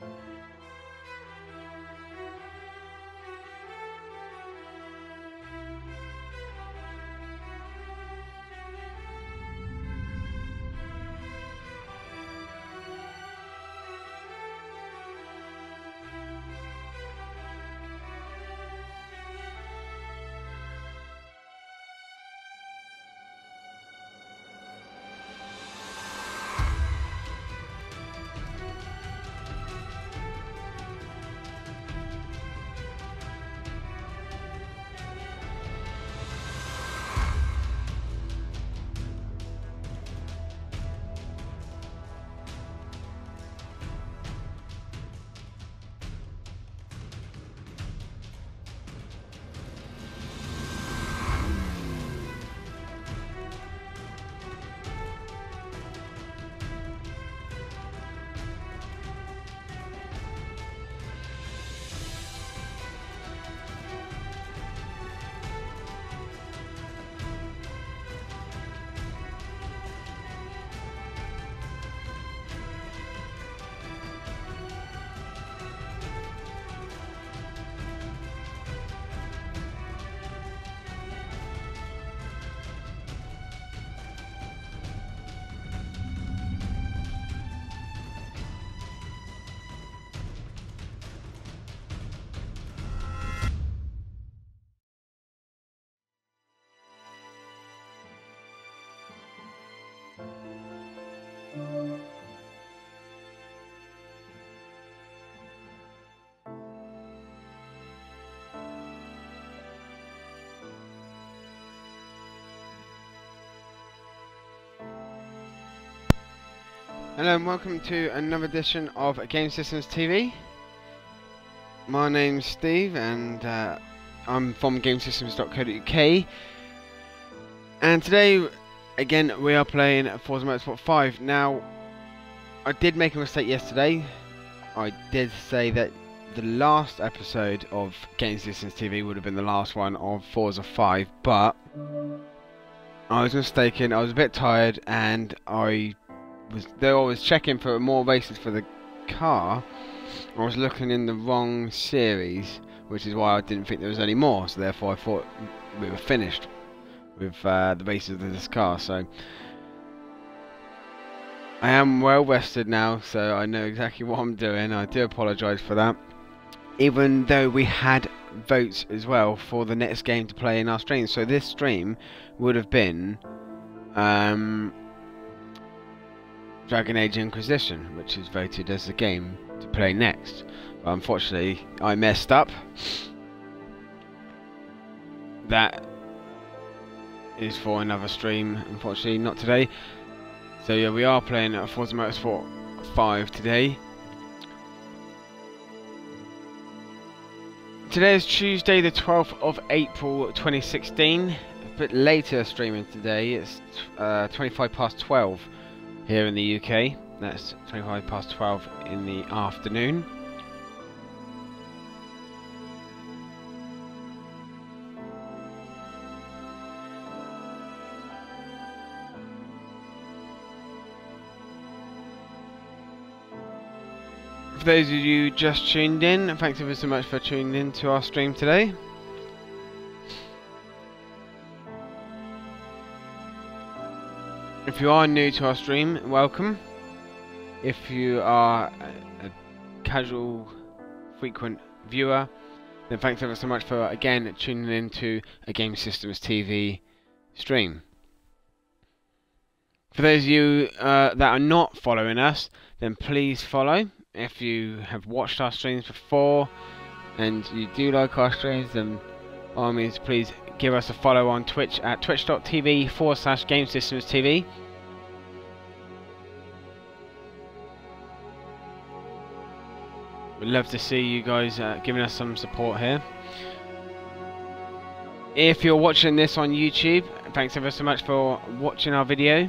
Hello and welcome to another edition of Gamessystemstv. My name's Steve and I'm from Gamessystems.co.uk, and today again we are playing Forza Motorsport 5. Now, I did make a mistake yesterday. I did say that the last episode of Gamessystemstv would have been the last one of Forza 5, but I was mistaken. I was a bit tired and I was checking for more races for the car. I was looking in the wrong series, which is why I didn't think there was any more, so therefore I thought we were finished with the races of this car. So I am well rested now, so I know exactly what I'm doing. I do apologise for that, even though we had votes as well for the next game to play in our stream. So this stream would have been Dragon Age Inquisition, which is voted as the game to play next. But unfortunately, I messed up. That is for another stream, unfortunately, not today. So yeah, we are playing Forza Motorsport 5 today. Today is Tuesday the 12th of April 2016. A bit later streaming today. It's 25 past 12 here in the UK. That's 25 past 12 in the afternoon. For those of you just tuned in, thanks ever so much for tuning in to our stream today. If you are new to our stream, welcome. If you are a casual, frequent viewer, then thanks ever so much for again tuning in to a Gamessystemstv stream. For those of you that are not following us, then please follow. If you have watched our streams before and you do like our streams, then by all means please give us a follow on Twitch at twitch.tv/Gamessystemstv. We'd love to see you guys giving us some support here. If you're watching this on YouTube, thanks ever so much for watching our video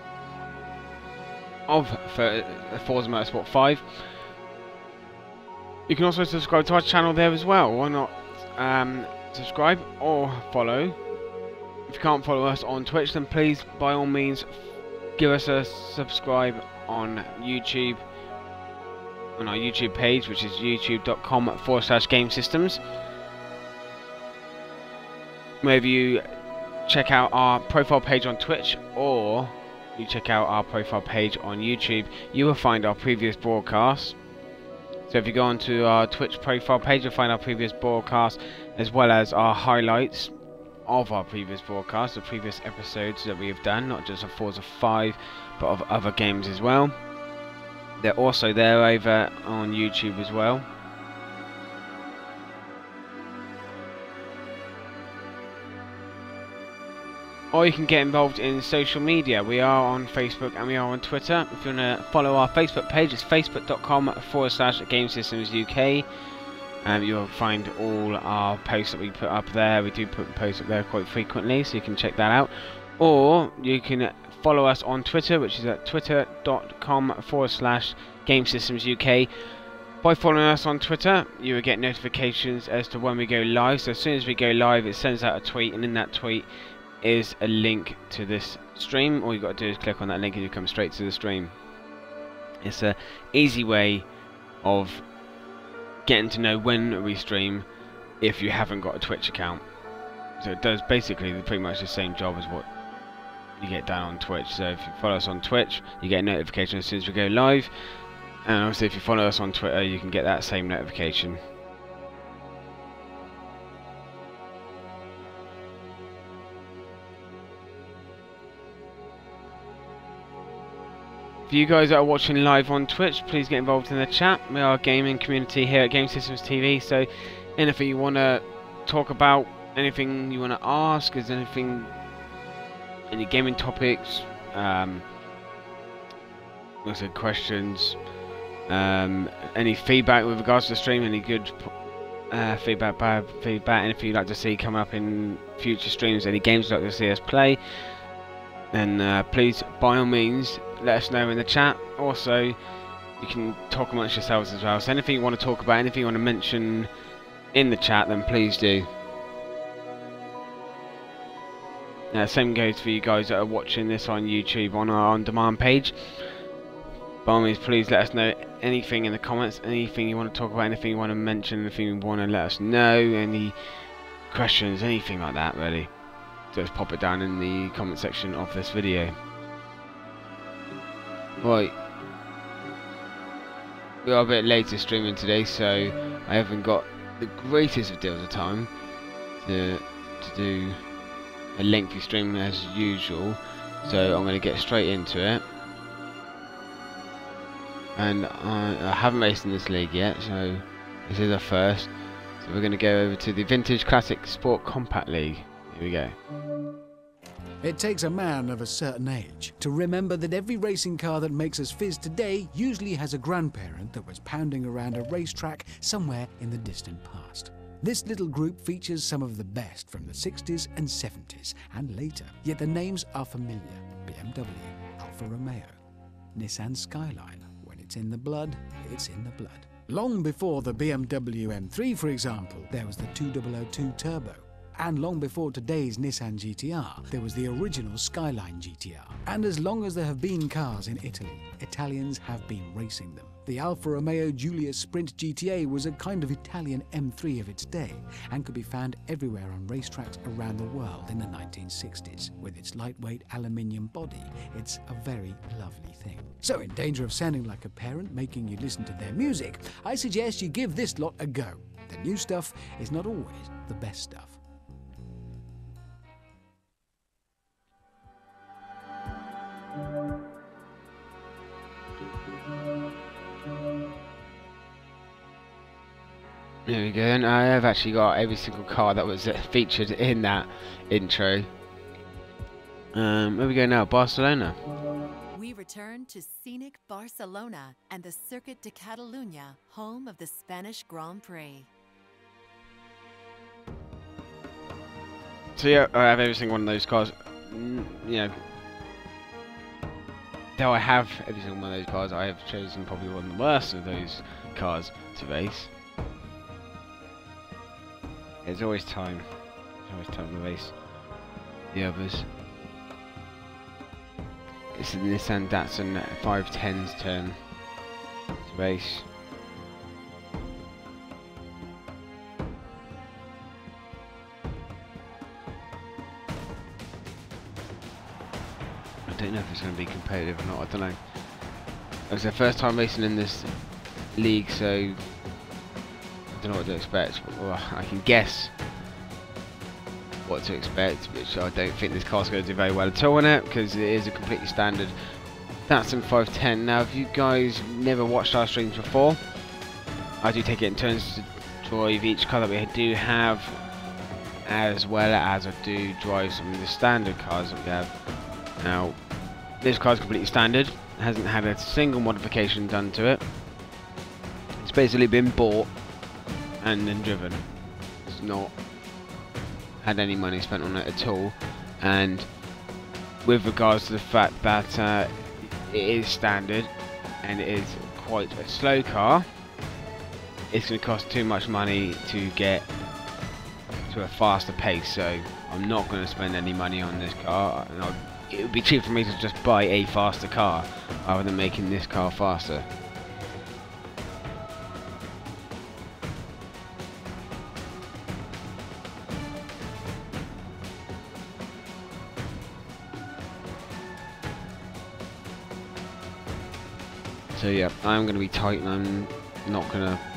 of Forza Motorsport 5. You can also subscribe to our channel there as well. Why not subscribe or follow? If you can't follow us on Twitch, then please, by all means, give us a subscribe on YouTube on our YouTube page, which is youtube.com/gamesystems. Whether you check out our profile page on Twitch or you check out our profile page on YouTube, you will find our previous broadcasts. So if you go onto our Twitch profile page, you'll find our previous broadcasts as well as our highlights of our previous broadcasts, the previous episodes that we have done, not just of Forza 5 but of other games as well. They're also there over on YouTube as well. Or you can get involved in social media. We are on Facebook and we are on Twitter. If you want to follow our Facebook page, it's facebook.com/GameSystemsUK. You'll find all our posts that we put up there. We do put posts up there quite frequently, so you can check that out. Or you can follow us on Twitter, which is at twitter.com/GameSystemsUK. By following us on Twitter, you will get notifications as to when we go live. So as soon as we go live, it sends out a tweet, and in that tweet is a link to this stream. All you've got to do is click on that link and you come straight to the stream. It's an easy way of getting to know when we stream if you haven't got a Twitch account. So it does basically pretty much the same job as what you get done on Twitch. So if you follow us on Twitch, you get a notification as soon as we go live, and obviously if you follow us on Twitter, you can get that same notification. For you guys that are watching live on Twitch, please get involved in the chat. We are a gaming community here at Gamessystemstv, so anything you want to talk about, anything you want to ask, is anything, any gaming topics, also questions, any feedback with regards to the stream, any good feedback, bad feedback, anything you'd like to see coming up in future streams, any games you'd like to see us play, then please, by all means, let us know in the chat. Also, you can talk amongst yourselves as well. So anything you want to talk about, anything you want to mention in the chat, then please do. Same goes for you guys that are watching this on YouTube on our on-demand page. By all means, please let us know anything in the comments, anything you want to talk about, anything you want to mention, anything you want to let us know, any questions, anything like that, really. Just pop it down in the comment section of this video. Right, we are a bit later streaming today, so I haven't got the greatest of deals of time to do a lengthy stream as usual, so I'm going to get straight into it. And I haven't raced in this league yet, so this is our first. So we're going to go over to the Vintage Classic Sport Compact League. Here we go. It takes a man of a certain age to remember that every racing car that makes us fizz today usually has a grandparent that was pounding around a racetrack somewhere in the distant past. This little group features some of the best from the 60s and 70s and later, yet the names are familiar. BMW, Alfa Romeo, Nissan Skyline. When it's in the blood, it's in the blood. Long before the BMW M3, for example, there was the 2002 Turbo. And long before today's Nissan GTR, there was the original Skyline GTR. And as long as there have been cars in Italy, Italians have been racing them. The Alfa Romeo Giulia Sprint GTA was a kind of Italian M3 of its day, and could be found everywhere on racetracks around the world in the 1960s. With its lightweight aluminium body, it's a very lovely thing. So in danger of sounding like a parent making you listen to their music, I suggest you give this lot a go. The new stuff is not always the best stuff. There we go, and I have actually got every single car that was featured in that intro. Where we go now? Barcelona. We return to scenic Barcelona and the Circuit de Catalunya, home of the Spanish Grand Prix. So yeah, I have every single one of those cars. You know, though I have every single one of those cars, I have chosen probably one of the worst of those cars to race. There's always time. There's always time to race the others. It's the Nissan Datsun 510's turn to race. don't know if it's going to be competitive or not. I don't know. It's their first time racing in this league, so I don't know what to expect. Well, I can guess what to expect, which I don't think this car's going to do very well at all in it, because it is a completely standard Datsun 510. Now, if you guys never watched our streams before, I do take it in turns to drive each car that we do have, as well as I do drive some of the standard cars that we have. Now, this car is completely standard, hasn't had a single modification done to it. It's basically been bought and then driven. It's not had any money spent on it at all. And with regards to the fact that it is standard and it is quite a slow car, it's going to cost too much money to get to a faster pace, so I'm not going to spend any money on this car. And it would be cheap for me to just buy a faster car rather than making this car faster. So yeah, I'm going to be tight and I'm not going to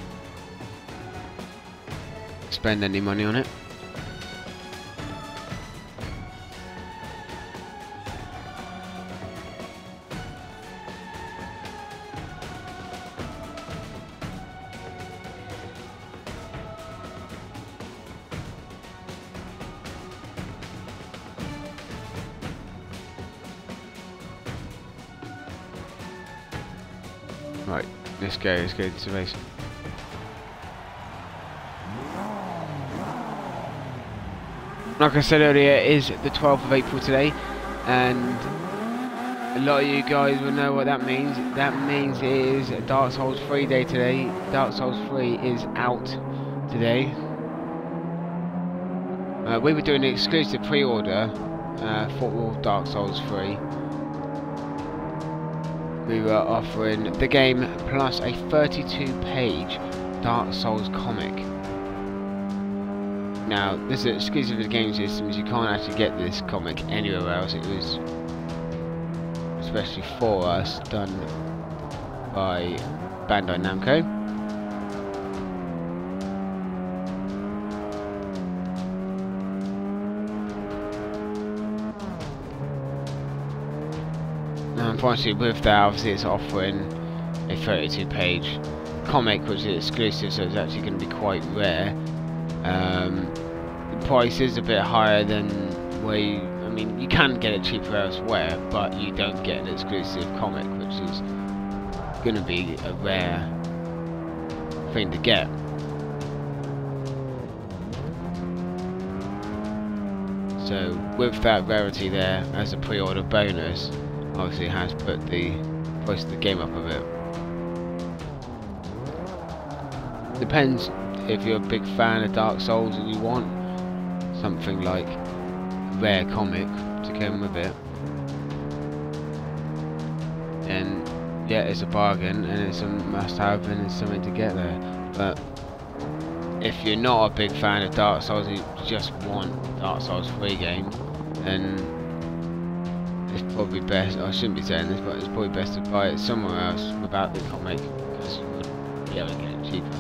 spend any money on it. Right, let's go to the race. Like I said earlier, it is the 12th of April today, and a lot of you guys will know what that means. That means it is Dark Souls 3 day today. Dark Souls 3 is out today. We were doing an exclusive pre-order for Dark Souls 3. We were offering the game plus a 32-page Dark Souls comic. Now, this is exclusive to the Gamessystems. You can't actually get this comic anywhere else. It was especially for us done by Bandai Namco. Now, unfortunately, with that, obviously, it's offering a 32-page comic, which is exclusive, so it's actually going to be quite rare. The price is a bit higher than where I mean, you can get it cheaper elsewhere, but you don't get an exclusive comic, which is going to be a rare thing to get. So with that rarity there as a pre-order bonus, obviously it has put the price of the game up a bit. Depends if you're a big fan of Dark Souls and you want something like a rare comic to come with it, then yeah, it's a bargain and it's a must-have and it's something to get there. But if you're not a big fan of Dark Souls and you just want Dark Souls 3 game, then it's probably best, I shouldn't be saying this, but it's probably best to buy it somewhere else without the comic, because you wouldn't be able to get it cheaper.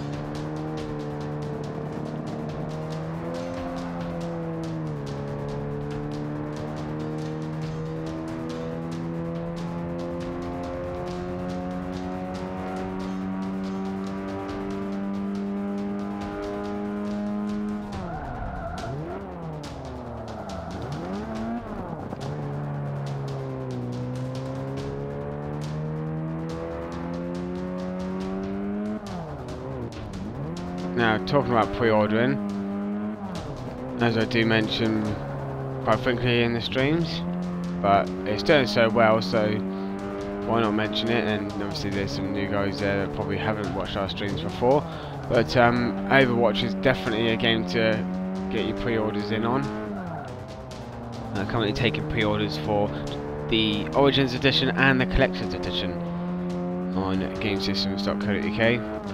Now, talking about pre-ordering, as I do mention quite frequently in the streams, but it's doing so well, so why not mention it? And obviously there's some new guys there that probably haven't watched our streams before, but Overwatch is definitely a game to get your pre-orders in on. Currently taking pre-orders for the Origins Edition and the Collector's Edition on Gamessystemstv.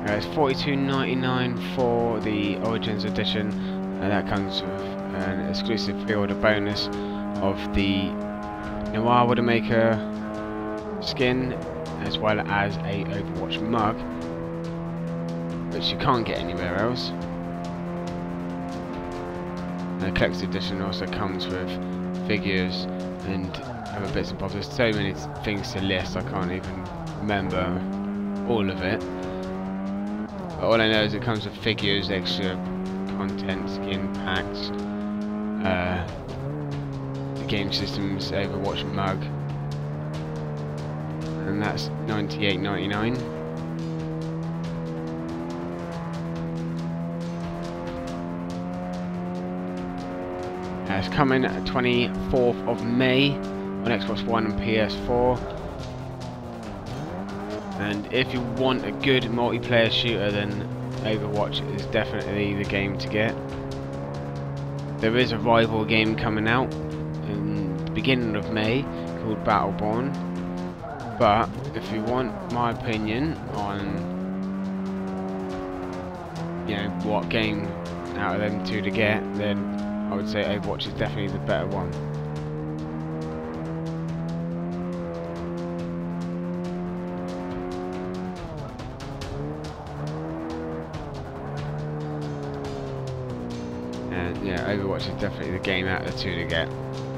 It's $42.99 for the Origins edition, and that comes with an exclusive pre-order bonus of the Noir Widowmaker skin, as well as a Overwatch mug, which you can't get anywhere else. And the collector's edition also comes with figures and other bits and bobs. There's so many things to list, I can't even remember all of it. But all I know is it comes with figures, extra content, skin packs, the Game Systems Overwatch mug, and that's $98.99. It's coming 24th of May on Xbox One and PS4. And if you want a good multiplayer shooter, then Overwatch is definitely the game to get. There is a rival game coming out in the beginning of May called Battleborn. But if you want my opinion on, you know, what game out of them two to get, then I would say Overwatch is definitely the better one. And yeah, Overwatch is definitely the game out of the two to get.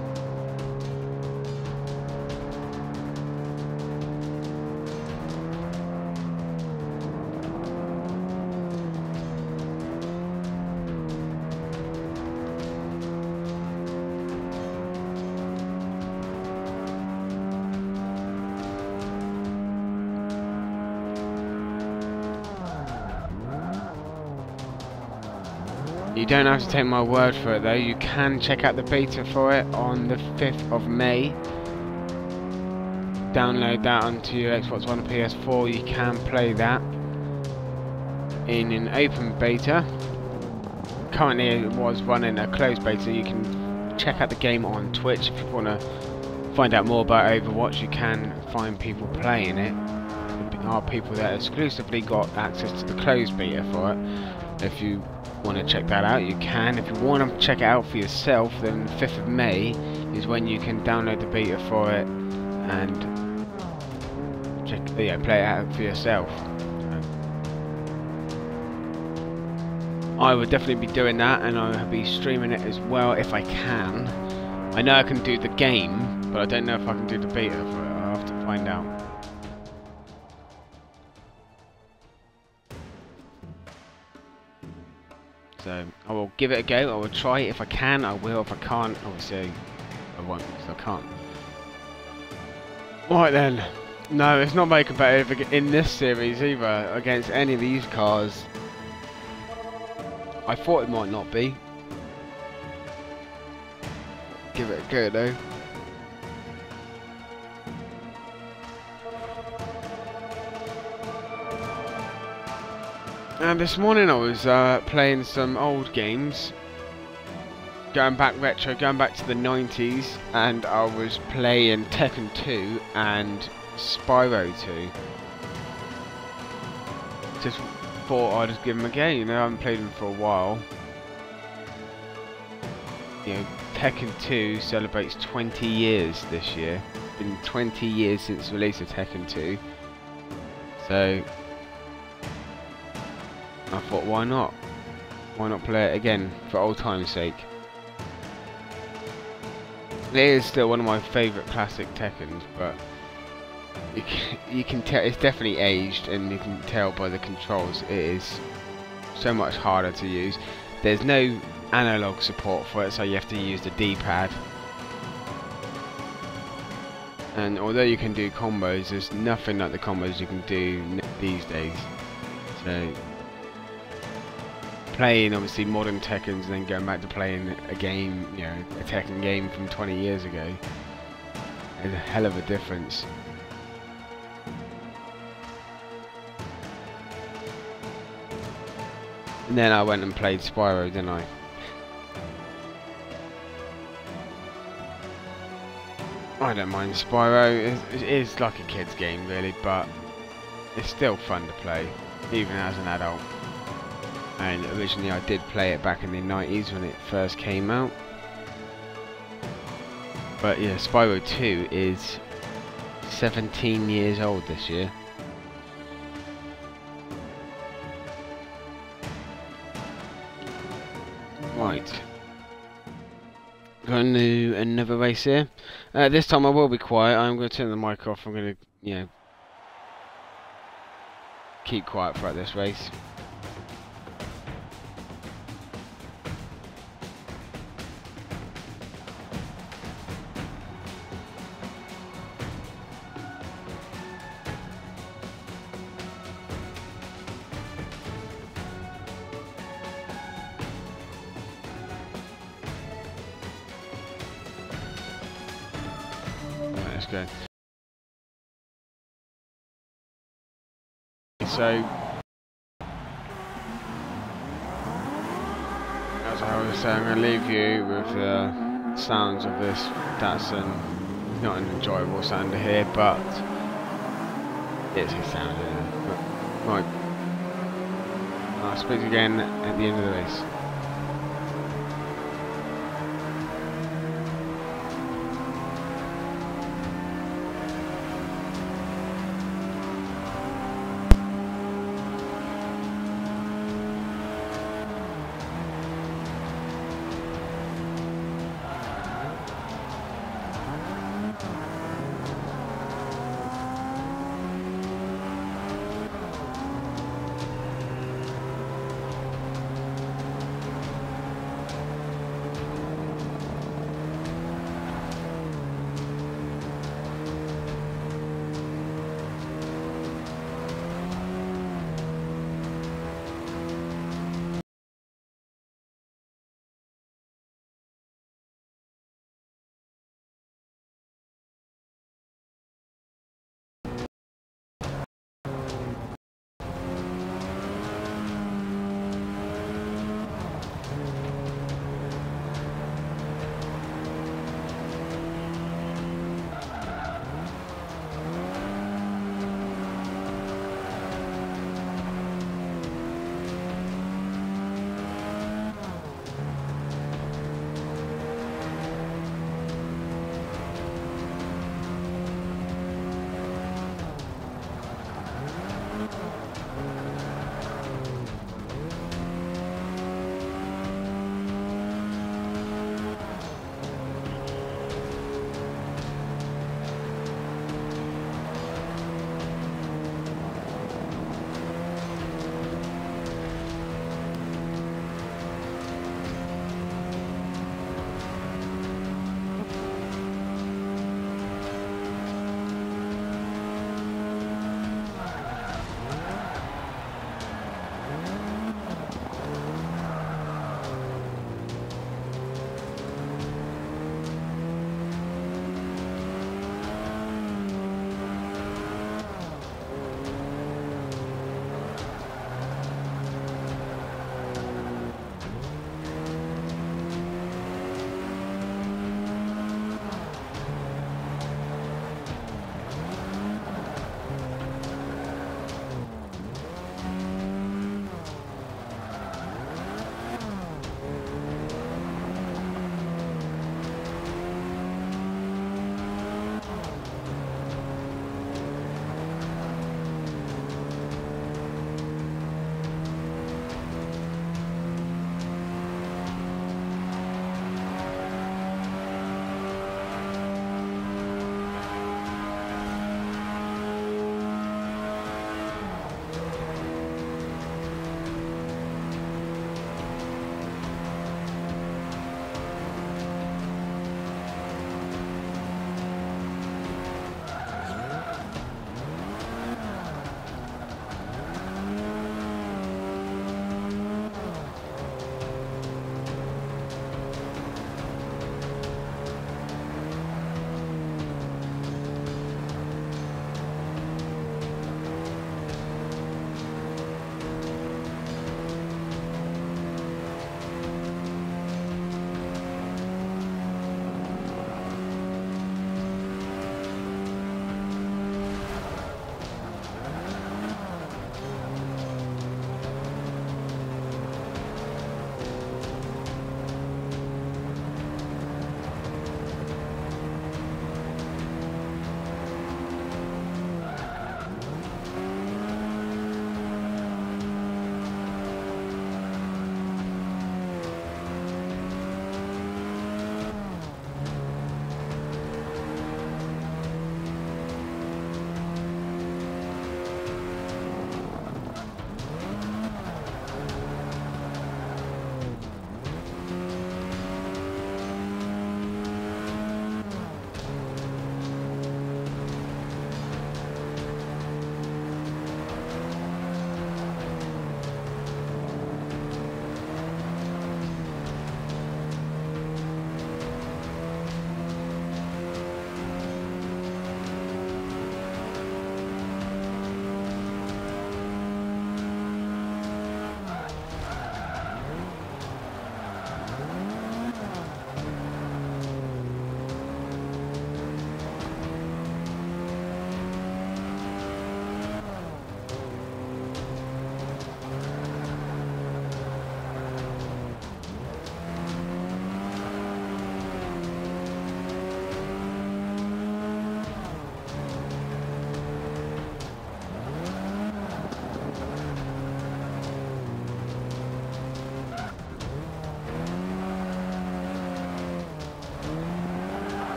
You don't have to take my word for it though, you can check out the beta for it on the 5th of May. Download that onto your Xbox One and PS4, you can play that in an open beta. Currently it was running a closed beta. You can check out the game on Twitch if you want to find out more about Overwatch. You can find people playing it. There are people that exclusively got access to the closed beta for it. If you want to check that out, you can. If you want to check it out for yourself, then the 5th of May is when you can download the beta for it and check, play it out for yourself. I would definitely be doing that, and I will be streaming it as well if I can. I know I can do the game, but I don't know if I can do the beta for it. I'll have to find out. So I will give it a go. I will try it. If I can, I will. If I can't, obviously I won't, because I can't. Right then. No, it's not very competitive in this series either against any of these cars. I thought it might not be. Give it a go though. And this morning I was playing some old games, going back retro, going back to the 90s, and I was playing Tekken 2 and Spyro 2. Just thought I'd just give them a go, you know, I haven't played them for a while. You know, Tekken 2 celebrates 20 years this year. It's been 20 years since the release of Tekken 2. So I thought, why not? Why not play it again for old time's sake? It is still one of my favourite classic Tekkens, but you can tell it's definitely aged, and you can tell by the controls it is so much harder to use. There's no analog support for it, so you have to use the D-pad. And although you can do combos, there's nothing like the combos you can do these days. So playing obviously modern Tekkens and then going back to playing a game, you know, a Tekken game from 20 years ago, is a hell of a difference. And then I went and played Spyro, didn't I? I don't mind Spyro. It is like a kid's game really, but it's still fun to play. even as an adult. And originally I did play it back in the 90s when it first came out. But yeah, Spyro 2 is 17 years old this year. Right. Going to do another race here. This time I will be quiet. I'm going to turn the mic off. I'm going to, you know, keep quiet throughout this race. Let's go. So, as I was saying, I'm going to leave you with the sounds of this Datsun. It's not an enjoyable sound to hear, but it's a sound. Right. I'll speak again at the end of the race.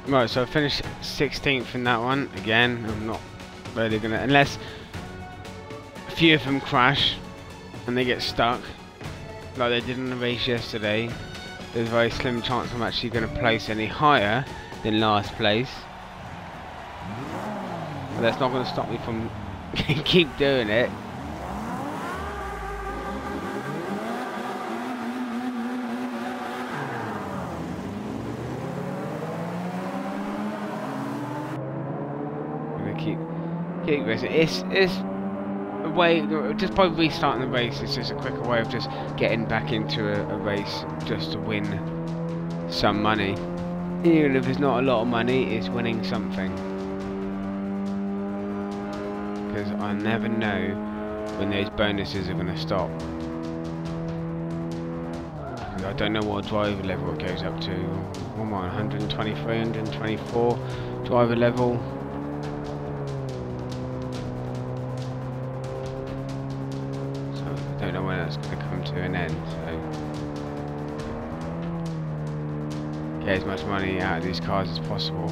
Right, so I finished 16th in that one. Again, I'm not really gonna, unless a few of them crash and they get stuck, like they did in the race yesterday. There's a very slim chance I'm actually going to place any higher than last place. But that's not going to stop me from keep doing it. Keep racing. It's a way, just by restarting the race, it's just a quicker way of just getting back into a race just to win some money. Even if it's not a lot of money, it's winning something. Because I never know when those bonuses are going to stop. Because I don't know what driver level it goes up to. What am I, 123, 124 driver level? Don't know when that's going to come to an end, so get as much money out of these cars as possible.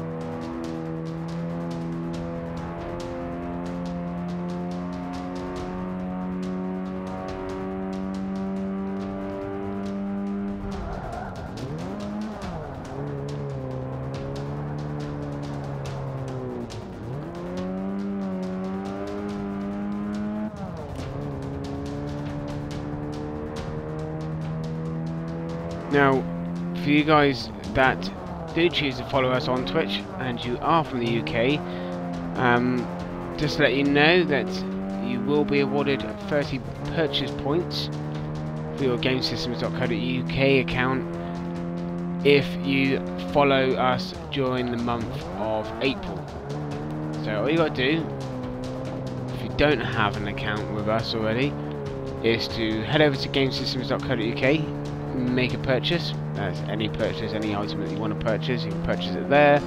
Now, for you guys that do choose to follow us on Twitch and you are from the UK, just to let you know that you will be awarded 30 purchase points for your Gamessystemstv account if you follow us during the month of April. So all you got to do, if you don't have an account with us already, is to head over to Gamessystemstv, make a purchase. That's any purchase, any item that you want to purchase, you can purchase it there.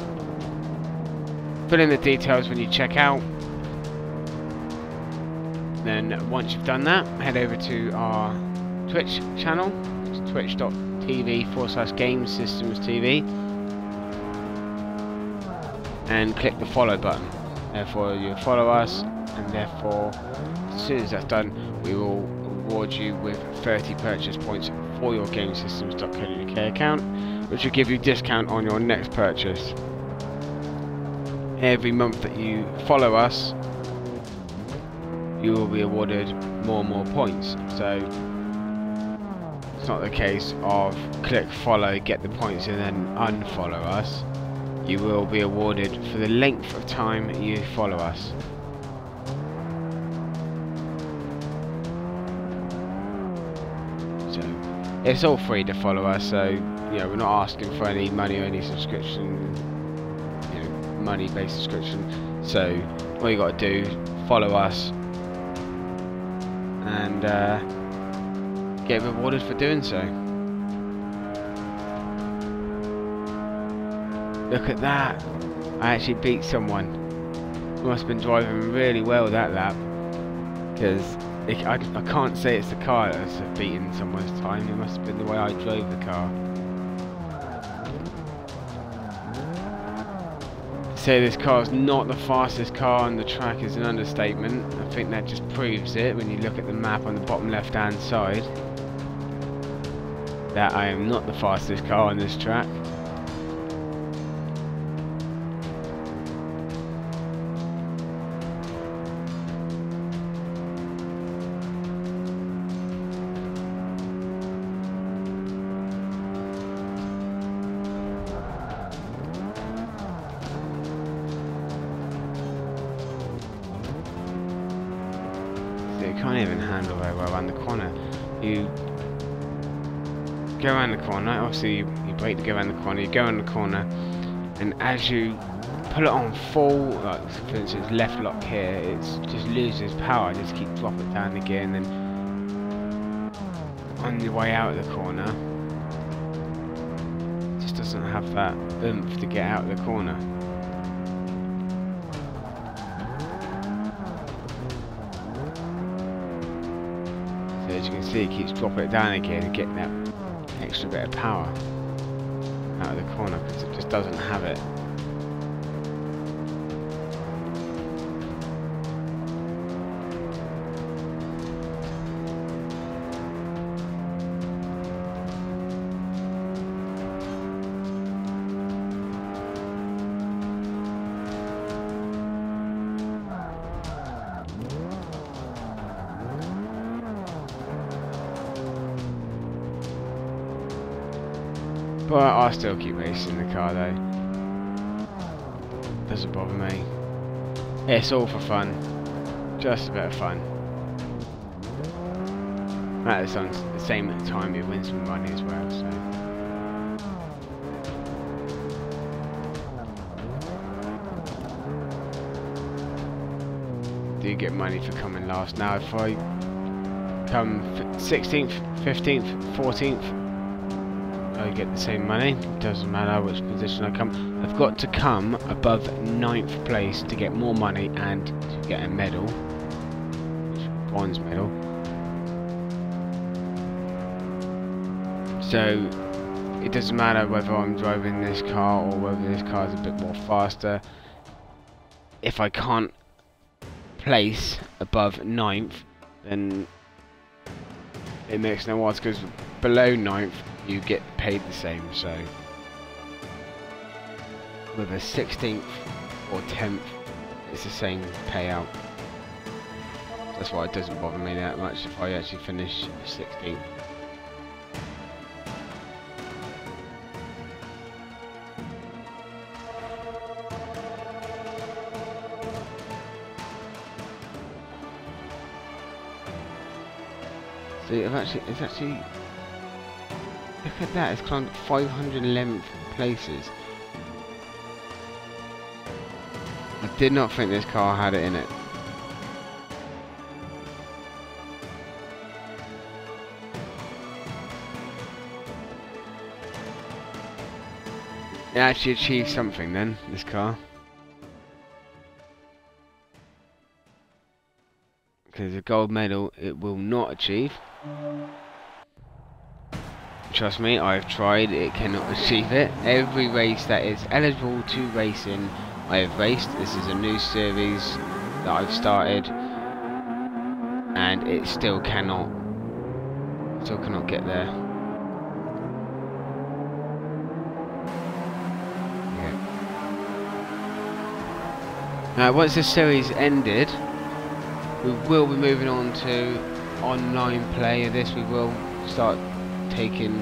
Fill in the details when you check out. Then once you've done that, head over to our Twitch channel, twitch.tv/Gamessystemstv, and click the follow button. Therefore you follow us, and therefore as soon as that's done, we will reward you with 30 purchase points for your Gamessystemstv account, which will give you discount on your next purchase. Every month that you follow us, you will be awarded more and more points. So it's not the case of click follow, get the points, and then unfollow us. You will be awarded for the length of time you follow us. It's all free to follow us, so you know, we're not asking for any money or any subscription, you know, money-based subscription. So all you got to do, follow us, and get rewarded for doing so. Look at that! I actually beat someone. I must have been driving really well that lap, because I can't say it's the car that's beating someone's time. It must have been the way I drove the car. To say this car is not the fastest car on the track is an understatement. I think that just proves it when you look at the map on the bottom left hand side, that I am not the fastest car on this track. You can't even handle very well around the corner. You go around the corner, obviously you brake to go around the corner, you go around the corner, and as you put it on full, like for instance left lock here, it just loses power, just keep dropping it down again, and on your way out of the corner, it just doesn't have that oomph to get out of the corner. As you can see, it keeps dropping it down again and getting that extra bit of power. out of the corner because it just doesn't have it. But I'll still keep racing the car though. Doesn't bother me. It's all for fun. Just a bit of fun. At the same time it wins some money as well, so. Do you get money for coming last? Now if I come 16th, 15th, 14th, I get the same money. Doesn't matter which position I come. I've got to come above 9th place to get more money and to get a medal, bronze medal. So it doesn't matter whether I'm driving this car or whether this car is a bit more faster. If I can't place above 9th, then it makes no odds, because below 9th you get paid the same. So whether 16th or 10th, it's the same payout. That's why it doesn't bother me that much if I actually finish 16th. See, it's actually, look at that, it's climbed 511 places. I did not think this car had it in it. It actually achieved something then, this car. Because a gold medal it will not achieve. Trust me, I've tried, it cannot achieve it. Every race that is eligible to race in, I have raced. This is a new series that I've started, and it still cannot get there. Okay. Now, once this series ended, we will be moving on to online play of this. We will start taking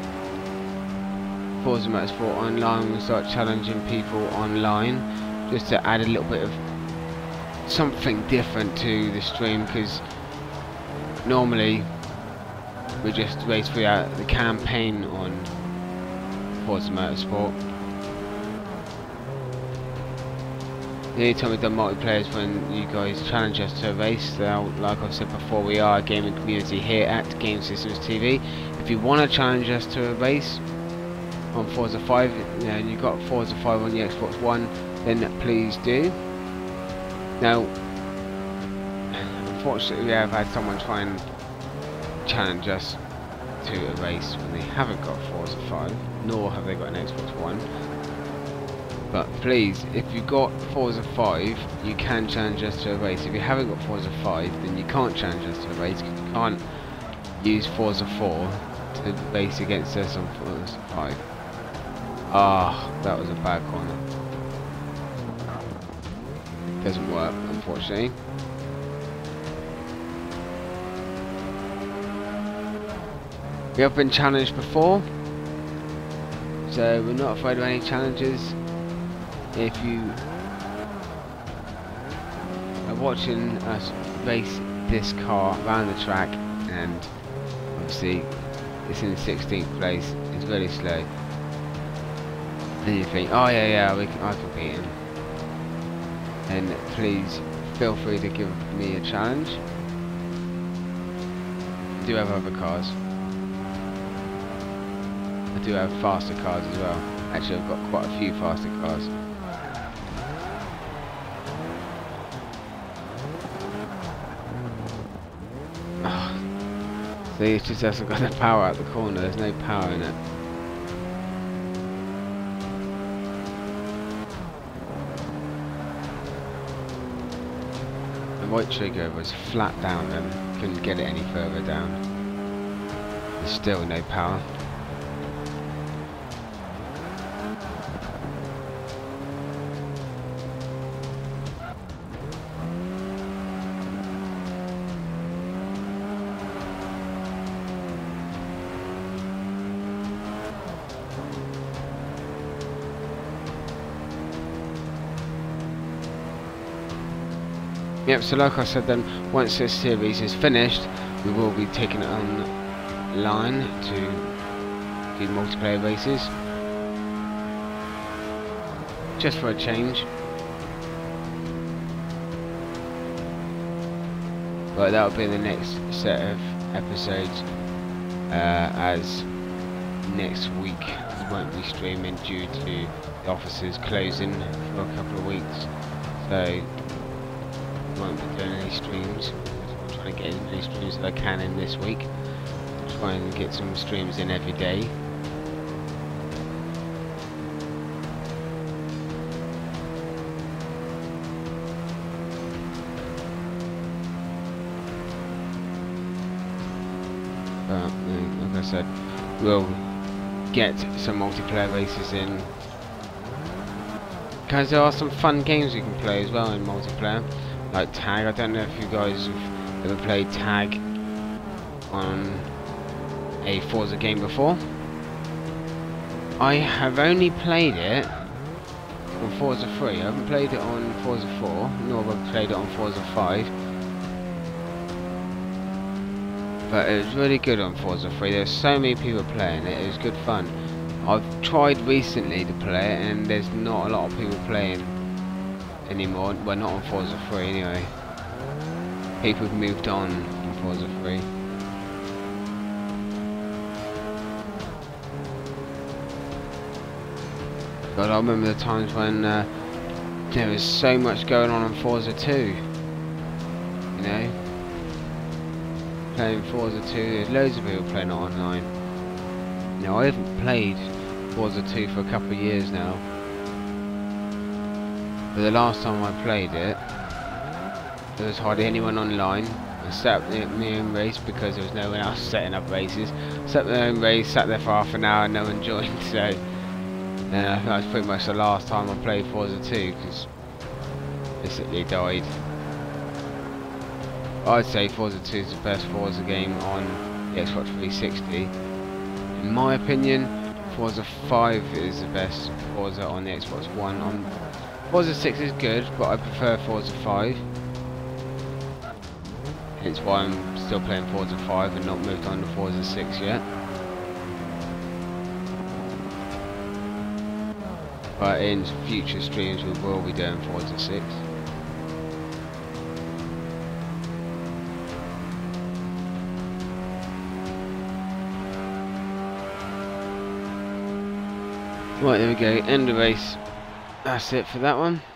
Forza Motorsport online. We'll start challenging people online, just to add a little bit of something different to the stream, because normally we just race throughout the campaign on Forza Motorsport. The only time we've done multiplayer is when you guys challenge us to a race. So, like I've said before, we are a gaming community here at Gamessystemstv. If you want to challenge us to a race on Forza 5, and you've got Forza 5 on your Xbox One, then please do. Now, unfortunately, we have had someone try and challenge us to a race when they haven't got Forza 5, nor have they got an Xbox One. But please, if you've got Forza 5, you can challenge us to a race. If you haven't got Forza 5, then you can't challenge us to a race, because you can't use Forza 4 to race against us on Forza 5. Ah, that was a bad corner. It doesn't work, unfortunately. We have been challenged before, so we're not afraid of any challenges. If you are watching us race this car around the track, and obviously it's in the 16th place, it's really slow, and you think, oh yeah, I can beat him, then please feel free to give me a challenge. I do have other cars. I do have faster cars as well. Actually, I've got quite a few faster cars. See, it's just hasn't got the power out the corner. There's no power in it. the right trigger was flat down and couldn't get it any further down. There's still no power. Yep, so like I said then, once this series is finished, we will be taking it online to do multiplayer races. Just for a change. But that'll be the next set of episodes, as next week we won't be streaming due to the offices closing for a couple of weeks. So won't be doing any streams. I'm trying to get as many streams as I can in this week. Try and get some streams in every day. But like I said, we'll get some multiplayer races in, because there are some fun games you can play as well in multiplayer. Like tag. I don't know if you guys have ever played tag on a Forza game before. I have only played it on Forza 3. I haven't played it on Forza 4, nor have I played it on Forza 5. But it was really good on Forza 3. There's so many people playing it. It was good fun. I've tried recently to play it, and there's not a lot of people playing anymore. Well, not on Forza 3 anyway. People have moved on Forza 3. God, I remember the times when there was so much going on Forza 2. You know, playing Forza 2. There's loads of people playing it online. Now, I haven't played Forza 2 for a couple of years now. But the last time I played it, there was hardly anyone online. I set up my own race because there was no one else setting up races. Set my own race, sat there for half an hour and no one joined, so that was pretty much the last time I played Forza 2, because basically died. I'd say Forza 2 is the best Forza game on the Xbox 360. In my opinion, Forza 5 is the best Forza on the Xbox One. Forza 6 is good, but I prefer Forza 5. Hence why I'm still playing Forza 5 and not moved on to Forza 6 yet. But in future streams we will be doing Forza 6. Right, there we go, end the race. That's it for that one.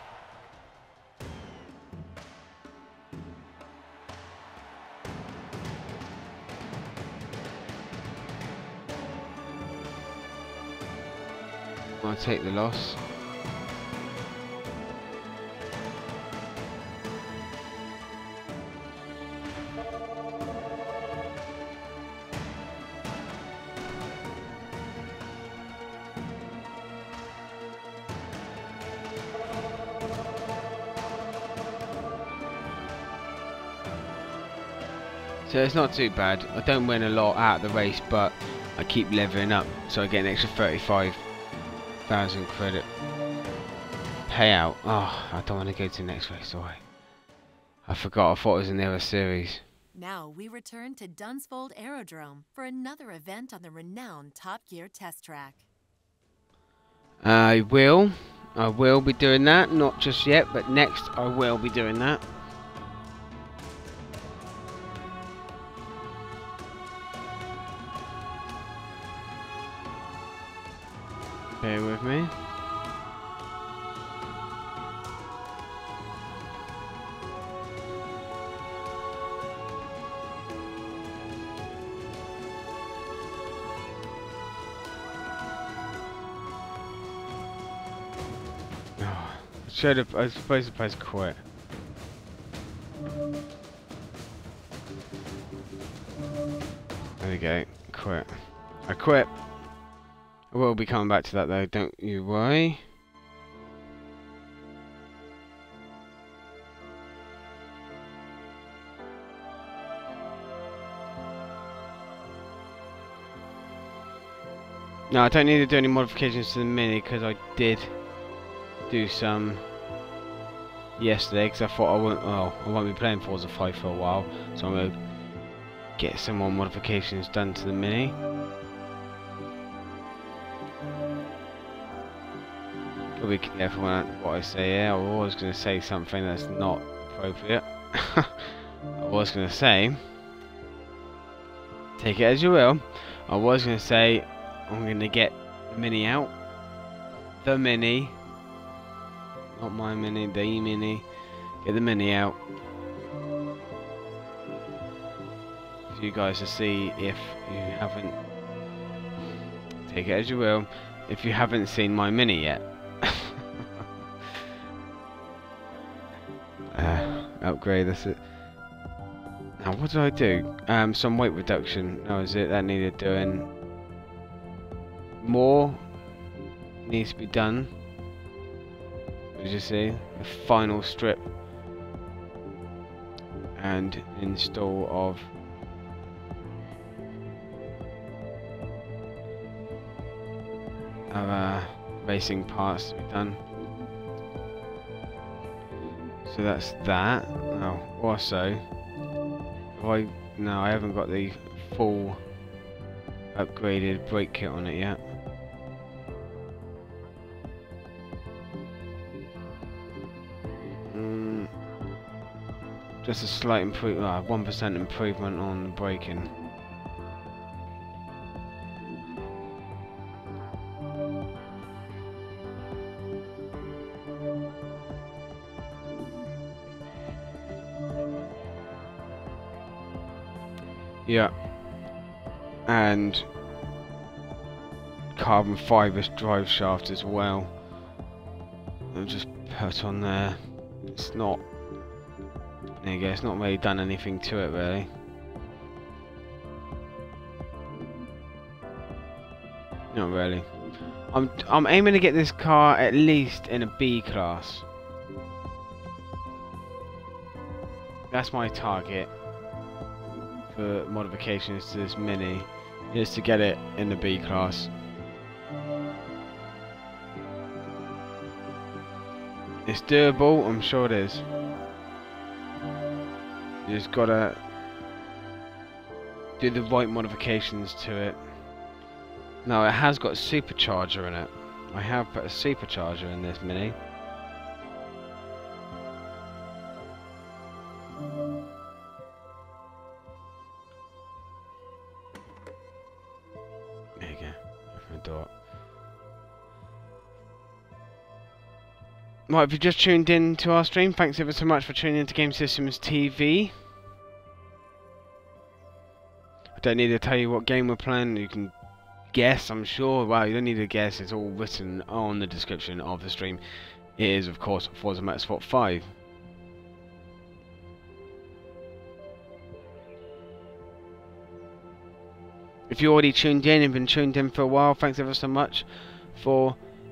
I'll take the loss. So it's not too bad. I don't win a lot out of the race, but I keep leveling up, so I get an extra 35,000 credit payout. Oh, I don't want to go to the next race, do I forgot. I thought it was in the other series. Now we return to Dunsfold Aerodrome for another event on the renowned Top Gear test track. I will be doing that. Not just yet, but next I will be doing that. Bear with me. I was supposed to press quit. There we go. Quit. I quit. I will be coming back to that though, don't you worry. No, I don't need to do any modifications to the Mini because I did do some yesterday because I thought I won't be playing Forza 5 for a while, so I'm going to get some more modifications done to the Mini. Gotta be careful what I say here. I was going to say something that's not appropriate. I was going to say, take it as you will, I was going to say I'm going to get the Mini out. The Mini. Not my Mini, the Mini. Get the Mini out. For you guys to see if you haven't... Take it as you will. If you haven't seen my Mini yet. Upgrade, that's it. Now what did I do? Some weight reduction. That was it. That needed doing. More needs to be done. As you see, the final strip and install of racing parts to be done. So that's that. Now, also, no, I haven't got the full upgraded brake kit on it yet. Just a slight improvement, 1% improvement on the braking. Yeah, and carbon fibre drive shaft as well. I'll just put on there. It's not. There you go. It's not really done anything to it really. Not really. I'm aiming to get this car at least in a B class. That's my target for modifications to this Mini, is to get it in the B class. It's doable, I'm sure it is. You just gotta do the right modifications to it. Now it has got a supercharger in it. I have put a supercharger in this Mini. There you go. Open the door. Right, if you just tuned in to our stream, thanks ever so much for tuning in to Gamessystemstv. I don't need to tell you what game we're playing, you can guess, I'm sure. Well, you don't need to guess, it's all written on the description of the stream. It is, of course, Forza Motorsport 5. If you already tuned in and been tuned in for a while, thanks ever so much for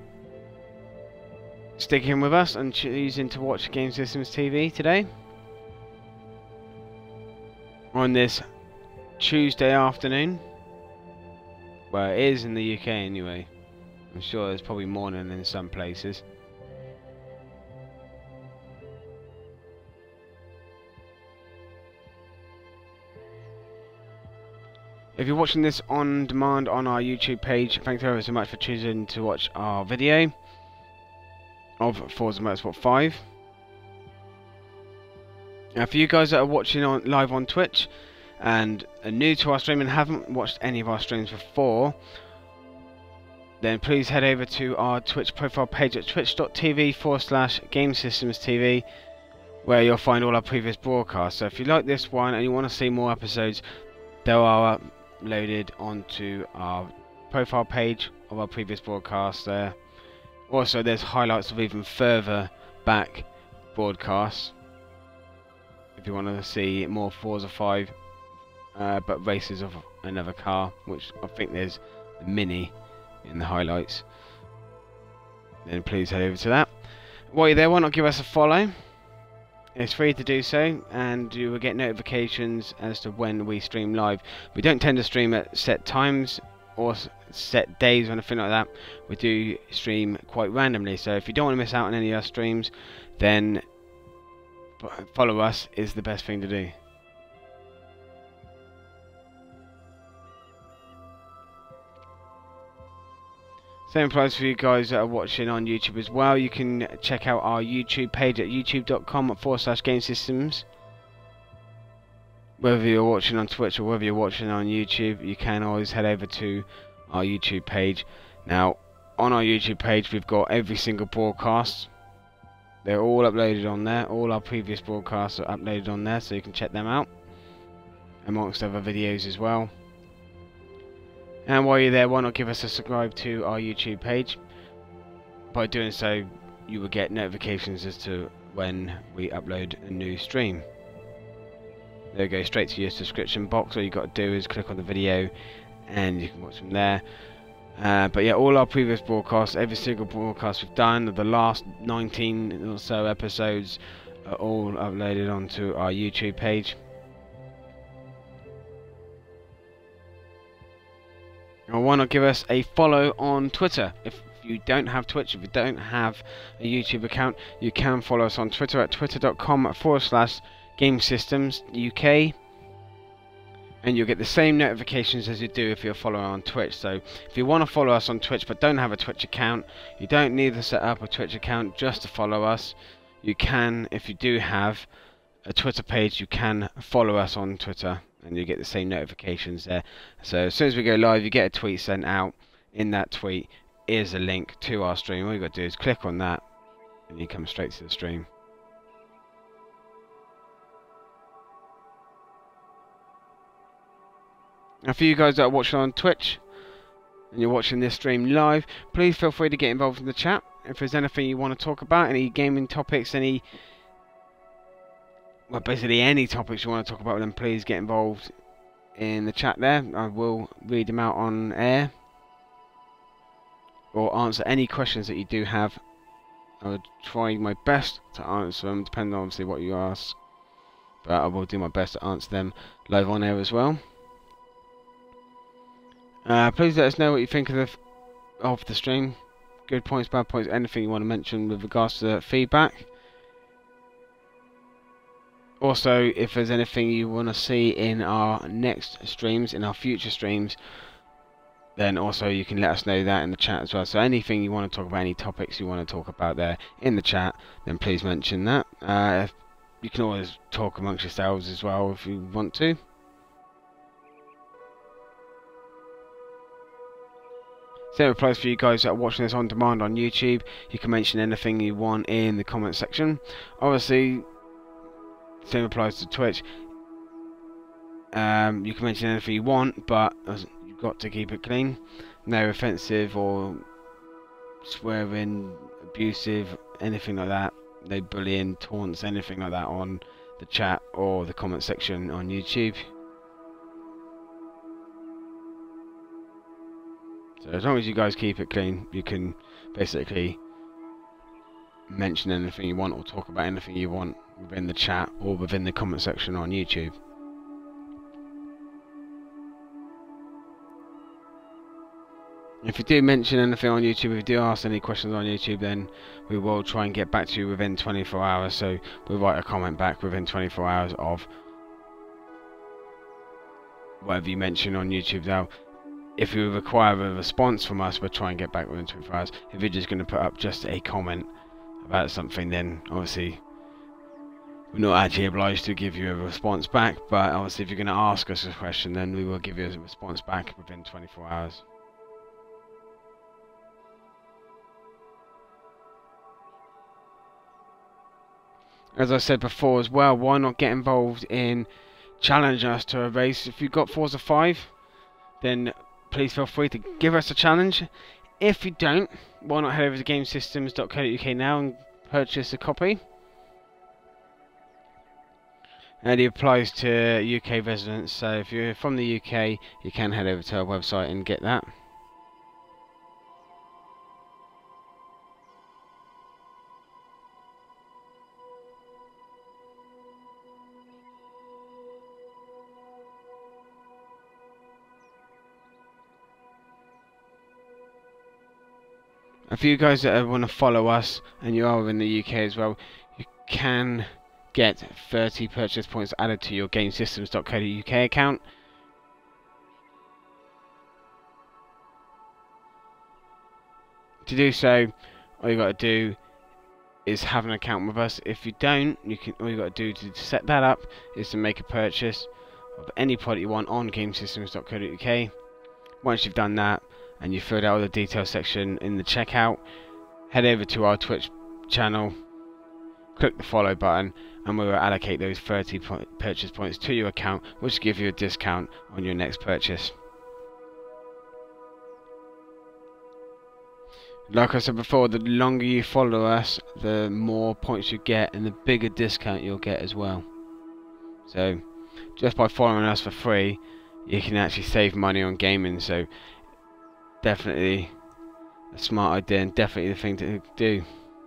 sticking with us and choosing to watch Gamessystemstv today on this Tuesday afternoon. Well, it is in the UK anyway. I'm sure there's probably morning in some places. If you're watching this on demand on our YouTube page, thanks ever so much for choosing to watch our video of Forza Motorsport 5. Now, for you guys that are watching live on Twitch and are new to our stream and haven't watched any of our streams before, then please head over to our Twitch profile page at twitch.tv/Gamessystemstv, where you'll find all our previous broadcasts. So if you like this one and you want to see more episodes, they are uploaded onto our profile page of our previous broadcasts there. Also, there's highlights of even further back broadcasts if you want to see more Forza 5 but races of another car, which I think there's the Mini in the highlights. Then please head over to that. While you're there, why not give us a follow? It's free to do so, and you will get notifications as to when we stream live. We don't tend to stream at set times or set days or anything like that. We do stream quite randomly, so if you don't want to miss out on any of our streams, then follow us is the best thing to do. Same applies for you guys that are watching on YouTube as well. You can check out our YouTube page at youtube.com/Gamesystems. Whether you're watching on Twitch or whether you're watching on YouTube, you can always head over to our YouTube page. Now, on our YouTube page, we've got every single broadcast. They're all uploaded on there. All our previous broadcasts are uploaded on there, so you can check them out, amongst other videos as well. And while you're there, why not give us a subscribe to our YouTube page? By doing so, you will get notifications as to when we upload a new stream. They'll go straight to your subscription box. All you've got to do is click on the video and you can watch from there. But yeah, all our previous broadcasts, every single broadcast we've done, the last 19 or so episodes, are all uploaded onto our YouTube page. And why not give us a follow on Twitter? If you don't have Twitch, if you don't have a YouTube account, you can follow us on Twitter at twitter.com/GameSystemsUK, and you'll get the same notifications as you do if you're following on Twitch. So if you want to follow us on Twitch but don't have a Twitch account, you don't need to set up a Twitch account just to follow us. You can, if you do have a Twitter page, you can follow us on Twitter, and you get the same notifications there. So as soon as we go live, you get a tweet sent out. In that tweet is a link to our stream. All you got to do is click on that and you come straight to the stream. Now for you guys that are watching on Twitch and you're watching this stream live, please feel free to get involved in the chat. If there's anything you want to talk about, any gaming topics, well, basically any topics you want to talk about, then please get involved in the chat there. I will read them out on air, or answer any questions that you do have. I will try my best to answer them, depending on obviously what you ask, but I will do my best to answer them live on air as well. Please let us know what you think of the stream. Good points, bad points, anything you want to mention with regards to feedback. Also, if there's anything you want to see in our next streams, in our future streams, then also you can let us know that in the chat as well. So anything you want to talk about, any topics you want to talk about there in the chat, then please mention that. You can always talk amongst yourselves as well if you want to. Same applies for you guys that are watching this on demand on YouTube. You can mention anything you want in the comment section. Obviously, same applies to Twitch. You can mention anything you want, but you've got to keep it clean. No offensive or swearing, abusive, anything like that. No bullying, taunts, anything like that on the chat or the comment section on YouTube. So as long as you guys keep it clean, you can basically mention anything you want or talk about anything you want within the chat or within the comment section on YouTube. If you do mention anything on YouTube, if you do ask any questions on YouTube, then we will try and get back to you within 24 hours. So we'll write a comment back within 24 hours of whatever you mention on YouTube. Now, if you require a response from us, we'll try and get back within 24 hours. If you're just going to put up just a comment about something, then obviously we're not actually obliged to give you a response back. But obviously if you're going to ask us a question, then we will give you a response back within 24 hours. As I said before as well, why not get involved in challenging us to a race? If you've got Forza 5, then please feel free to give us a challenge. If you don't, why not head over to Gamessystemstv.co.uk now and purchase a copy. and it applies to UK residents. So if you're from the UK, you can head over to our website and get that. For you guys that want to follow us and you are in the UK as well, you can get 30 purchase points added to your Gamessystemstv.co.uk account. To do so, all you got to do is have an account with us. If you don't, all you got to do to set that up is to make a purchase of any product you want on Gamessystemstv.co.uk. Once you've done that and you filled out the details section in the checkout, head over to our Twitch channel, click the follow button, and we will allocate those 30 purchase points to your account, which will give you a discount on your next purchase. Like I said before, the longer you follow us, the more points you get and the bigger discount you'll get as well. So just by following us for free, you can actually save money on gaming. So definitely a smart idea and definitely the thing to do.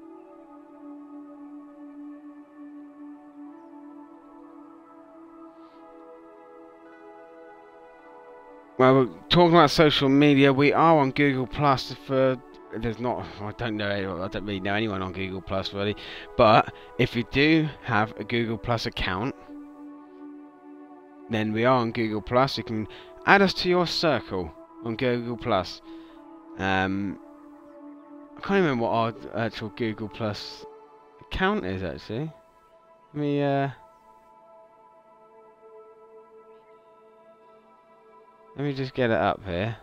Well, talking about social media, we are on Google Plus. I don't really know anyone on Google Plus really, but if you do have a Google Plus account, then we are on Google Plus. You can add us to your circle on Google Plus. I can't remember what our actual Google Plus account is actually. Let me just get it up here.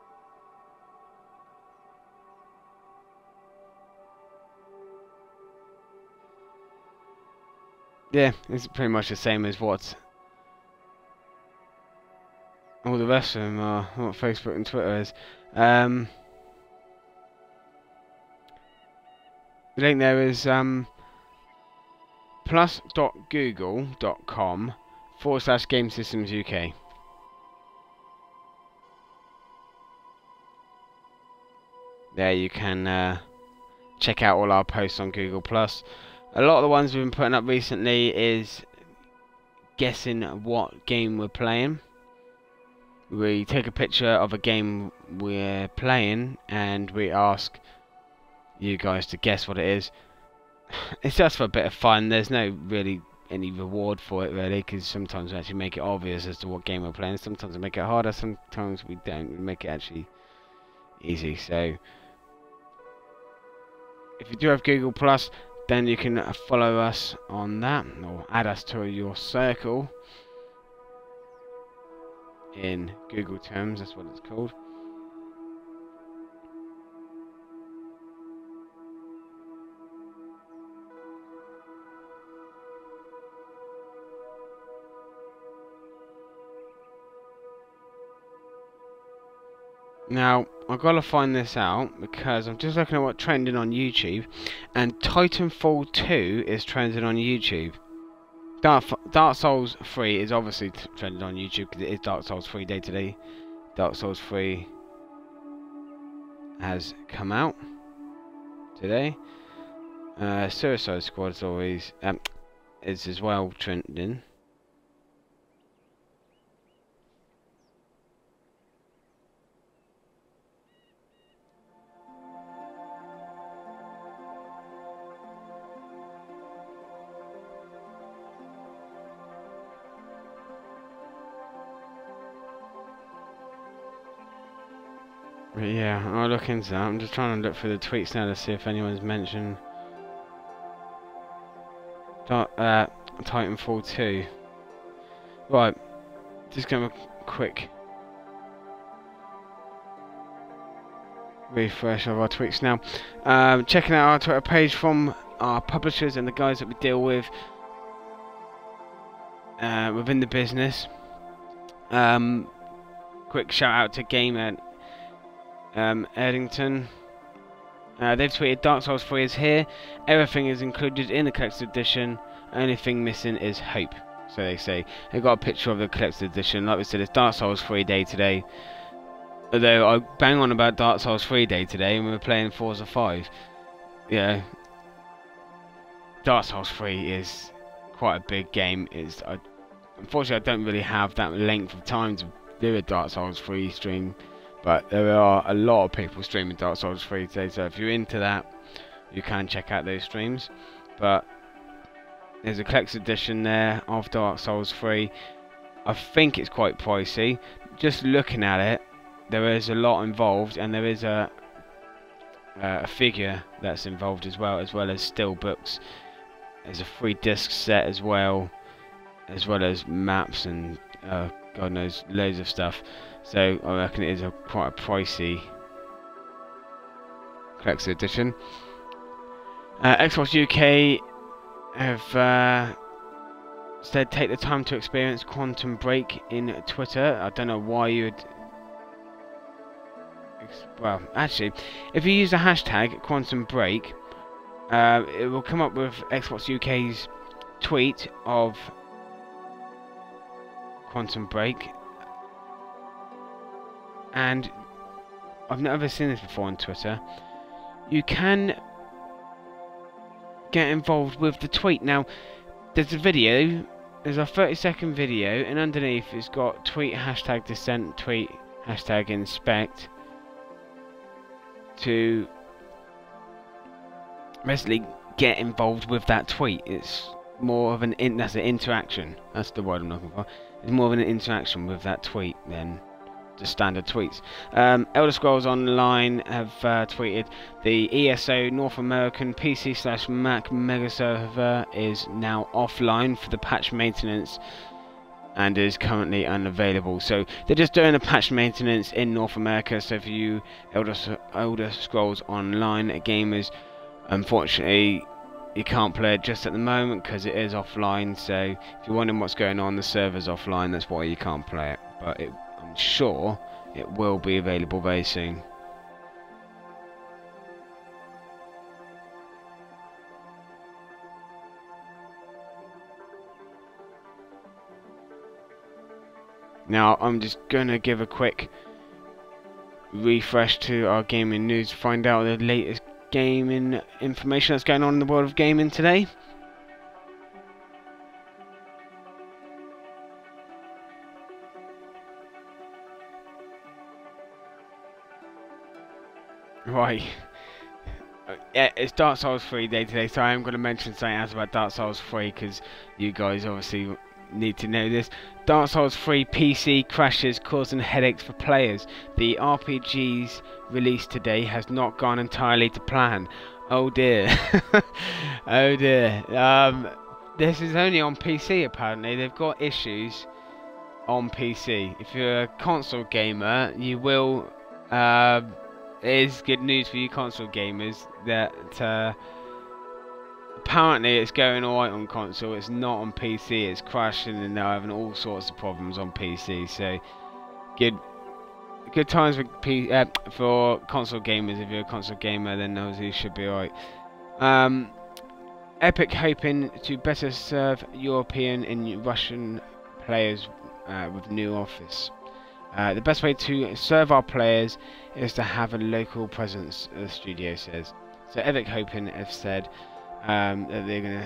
Yeah, it's pretty much the same as what all the rest of them are, what Facebook and Twitter is. The link there is plus.google.com/GameSystemsUK. There you can check out all our posts on Google Plus. A lot of the ones we've been putting up recently is guessing what game we're playing. We take a picture of a game we're playing and we ask you guys to guess what it is. It's just for a bit of fun. There's no really any reward for it really, because sometimes we actually make it obvious as to what game we're playing. Sometimes we make it harder, sometimes we don't. We make it actually easy. So if you do have Google Plus, then you can follow us on that, or add us to your circle in Google terms, that's what it's called. Now, I've got to find this out because I'm just looking at what's trending on YouTube, and Titanfall 2 is trending on YouTube. Dark Souls 3 is obviously trending on YouTube because it is Dark Souls 3 day to day. Dark Souls 3 has come out today. Suicide Squad is always is as well trending. But yeah, I'll look into that. I'm just trying to look through the tweets now to see if anyone's mentioned Titanfall 2. Right, just give a quick refresh of our tweets now. Checking out our Twitter page from our publishers and the guys that we deal with within the business. Quick shout out to Gamer Eddington. They've tweeted, Dark Souls 3 is here. Everything is included in the collector's edition. Only thing missing is hope. so they say. They got a picture of the collector's edition. Like we said, it's Dark Souls 3 day today. Although I bang on about Dark Souls 3 day today, and we're playing Forza 5. Yeah, Dark Souls 3 is quite a big game. Unfortunately, I don't really have that length of time to do a Dark Souls 3 stream, but there are a lot of people streaming Dark Souls 3 today, so if you're into that, you can check out those streams. But there's a collector's edition there of Dark Souls 3. I think it's quite pricey. Just looking at it, there is a lot involved, and there is a figure that's involved as well as still books. There's a 3-disc set as well as maps and God knows, loads of stuff. So I reckon it is quite a pricey collector's edition. Xbox UK have said take the time to experience Quantum Break in Twitter. I don't know why you would. Well, actually, if you use the hashtag Quantum Break, it will come up with Xbox UK's tweet of Quantum Break, and I've never seen this before on Twitter. You can get involved with the tweet. Now, there's a video, there's a 30-second video, and underneath it's got tweet hashtag dissent, tweet hashtag inspect, to basically get involved with that tweet. It's more of an that's an interaction. That's the word I'm looking for. It's more of an interaction with that tweet than just standard tweets. Elder Scrolls Online have tweeted the ESO North American PC/Mac mega server is now offline for the patch maintenance and is currently unavailable. So they're just doing a patch maintenance in North America. So for you Elder Scrolls Online gamers, unfortunately you can't play it just at the moment because it is offline. So if you're wondering what's going on, the server's offline, that's why you can't play it. But I'm sure it will be available very soon. Now I'm just going to give a quick refresh to our gaming news to find out the latest gaming information that's going on in the world of gaming today. Right. Yeah, it's Dark Souls 3 day today, so I am going to mention something else about Dark Souls 3 because you guys obviously need to know this. Dark Souls 3 PC crashes causing headaches for players. The RPG's release today has not gone entirely to plan. Oh dear. Oh dear. This is only on PC apparently. They've got issues on PC. If you're a console gamer, you will it is good news for you console gamers that apparently it's going alright on console. It's not on PC. It's crashing and they're having all sorts of problems on PC. So good times for console gamers. If you're a console gamer, then obviously you should be alright. Epic hoping to better serve European and Russian players with new office. The best way to serve our players is to have a local presence, the studio says. So Epic hoping have said that they're going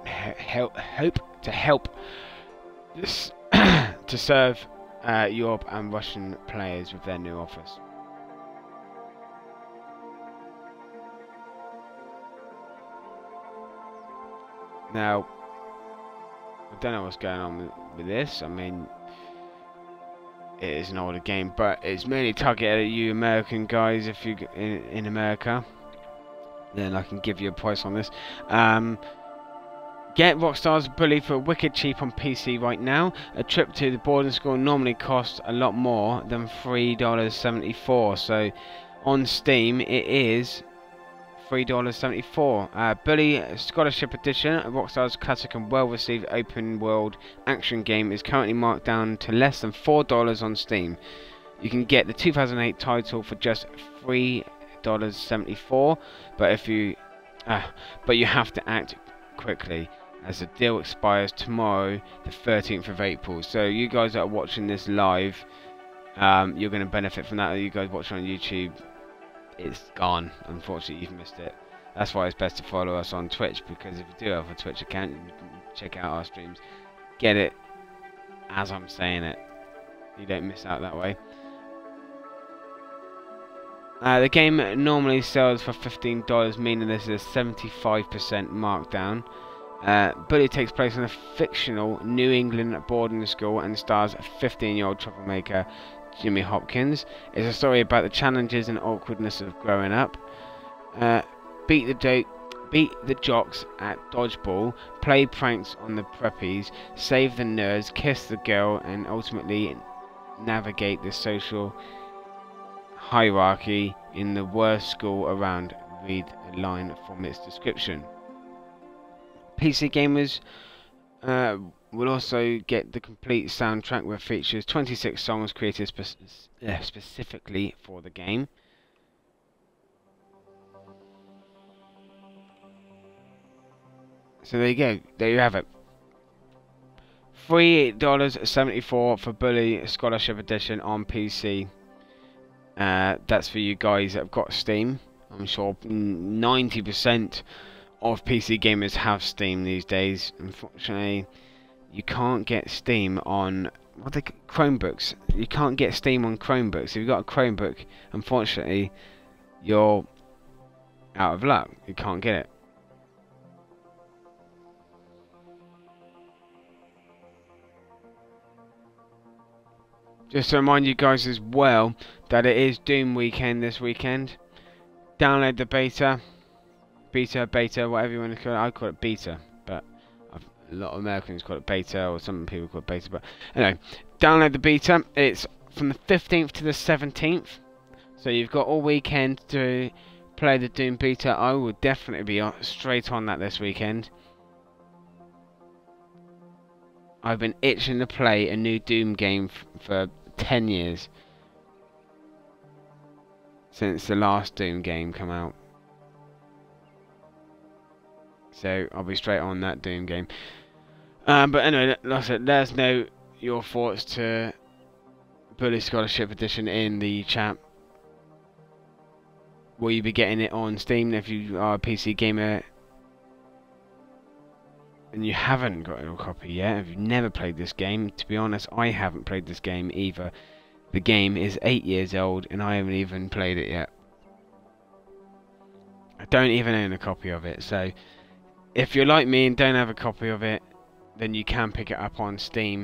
to help this to serve Europe and Russian players with their new office. Now, I don't know what's going on with this. I mean, it is an older game, but it's mainly targeted at you American guys. If you in America, then I can give you a price on this. Get Rockstar's Bully for wicked cheap on PC right now. A trip to the boarding school normally costs a lot more than $3.74. So on Steam it is $3.74. Bully Scholarship Edition, Rockstar's classic and well-received open-world action game, is currently marked down to less than $4 on Steam. You can get the 2008 title for just $3.74, but you have to act quickly. as the deal expires tomorrow, the 13th of April. So you guys that are watching this live, you're going to benefit from that. You guys watching on YouTube, it's gone. Unfortunately, you've missed it. That's why it's best to follow us on Twitch, because if you do have a Twitch account, you can check out our streams, get it as I'm saying it. You don't miss out that way. The game normally sells for $15, meaning this is a 75% markdown. But it takes place in a fictional New England boarding school and stars a 15-year-old troublemaker, Jimmy Hopkins. It's a story about the challenges and awkwardness of growing up. Beat the jocks at dodgeball, play pranks on the preppies, save the nerds, kiss the girl, and ultimately navigate the social hierarchy in the worst school around. Read a line from its description. PC gamers will also get the complete soundtrack, which features 26 songs created specifically for the game. So there you go. There you have it. $3.74 for Bully Scholarship Edition on PC. That's for you guys that have got Steam. I'm sure 90% of PC gamers have Steam these days. Unfortunately, you can't get Steam on Chromebooks. You can't get Steam on Chromebooks. If you've got a Chromebook, unfortunately, you're out of luck. You can't get it. Just to remind you guys as well that it is Doom weekend this weekend. Download the beta, whatever you want to call it. I call it beta, but a lot of Americans call it beta, or some people call it beta. But anyway, download the beta. It's from the 15th to the 17th, so you've got all weekend to play the Doom beta. I will definitely be straight on that this weekend. I've been itching to play a new Doom game for 10 years. Since the last Doom game come out. So I'll be straight on that Doom game. But anyway, like I said, let us know your thoughts to Bully Scholarship Edition in the chat. Will you be getting it on Steam if you are a PC gamer and you haven't got a copy yet? If you've never played this game, to be honest, I haven't played this game either. The game is 8 years old and I haven't even played it yet. I don't even own a copy of it, so if you're like me and don't have a copy of it, then you can pick it up on Steam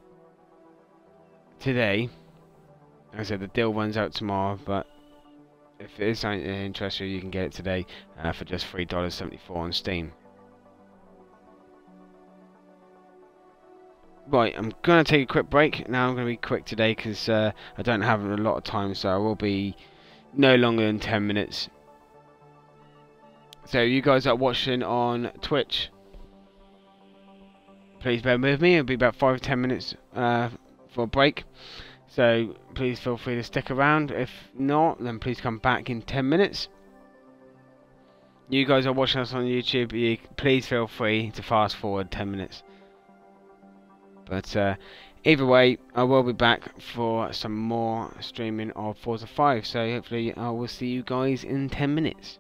today. Like I said, the deal runs out tomorrow, but if it is something that interests you, you can get it today for just $3.74 on Steam. Right, I'm going to take a quick break. Now I'm going to be quick today because I don't have a lot of time, so I will be no longer than 10 minutes. So you guys that are watching on Twitch, please bear with me. It'll be about 5-10 minutes for a break. So please feel free to stick around. If not, then please come back in 10 minutes. You guys are watching us on YouTube, please feel free to fast forward 10 minutes. But either way, I will be back for some more streaming of Forza 5. So hopefully I will see you guys in 10 minutes.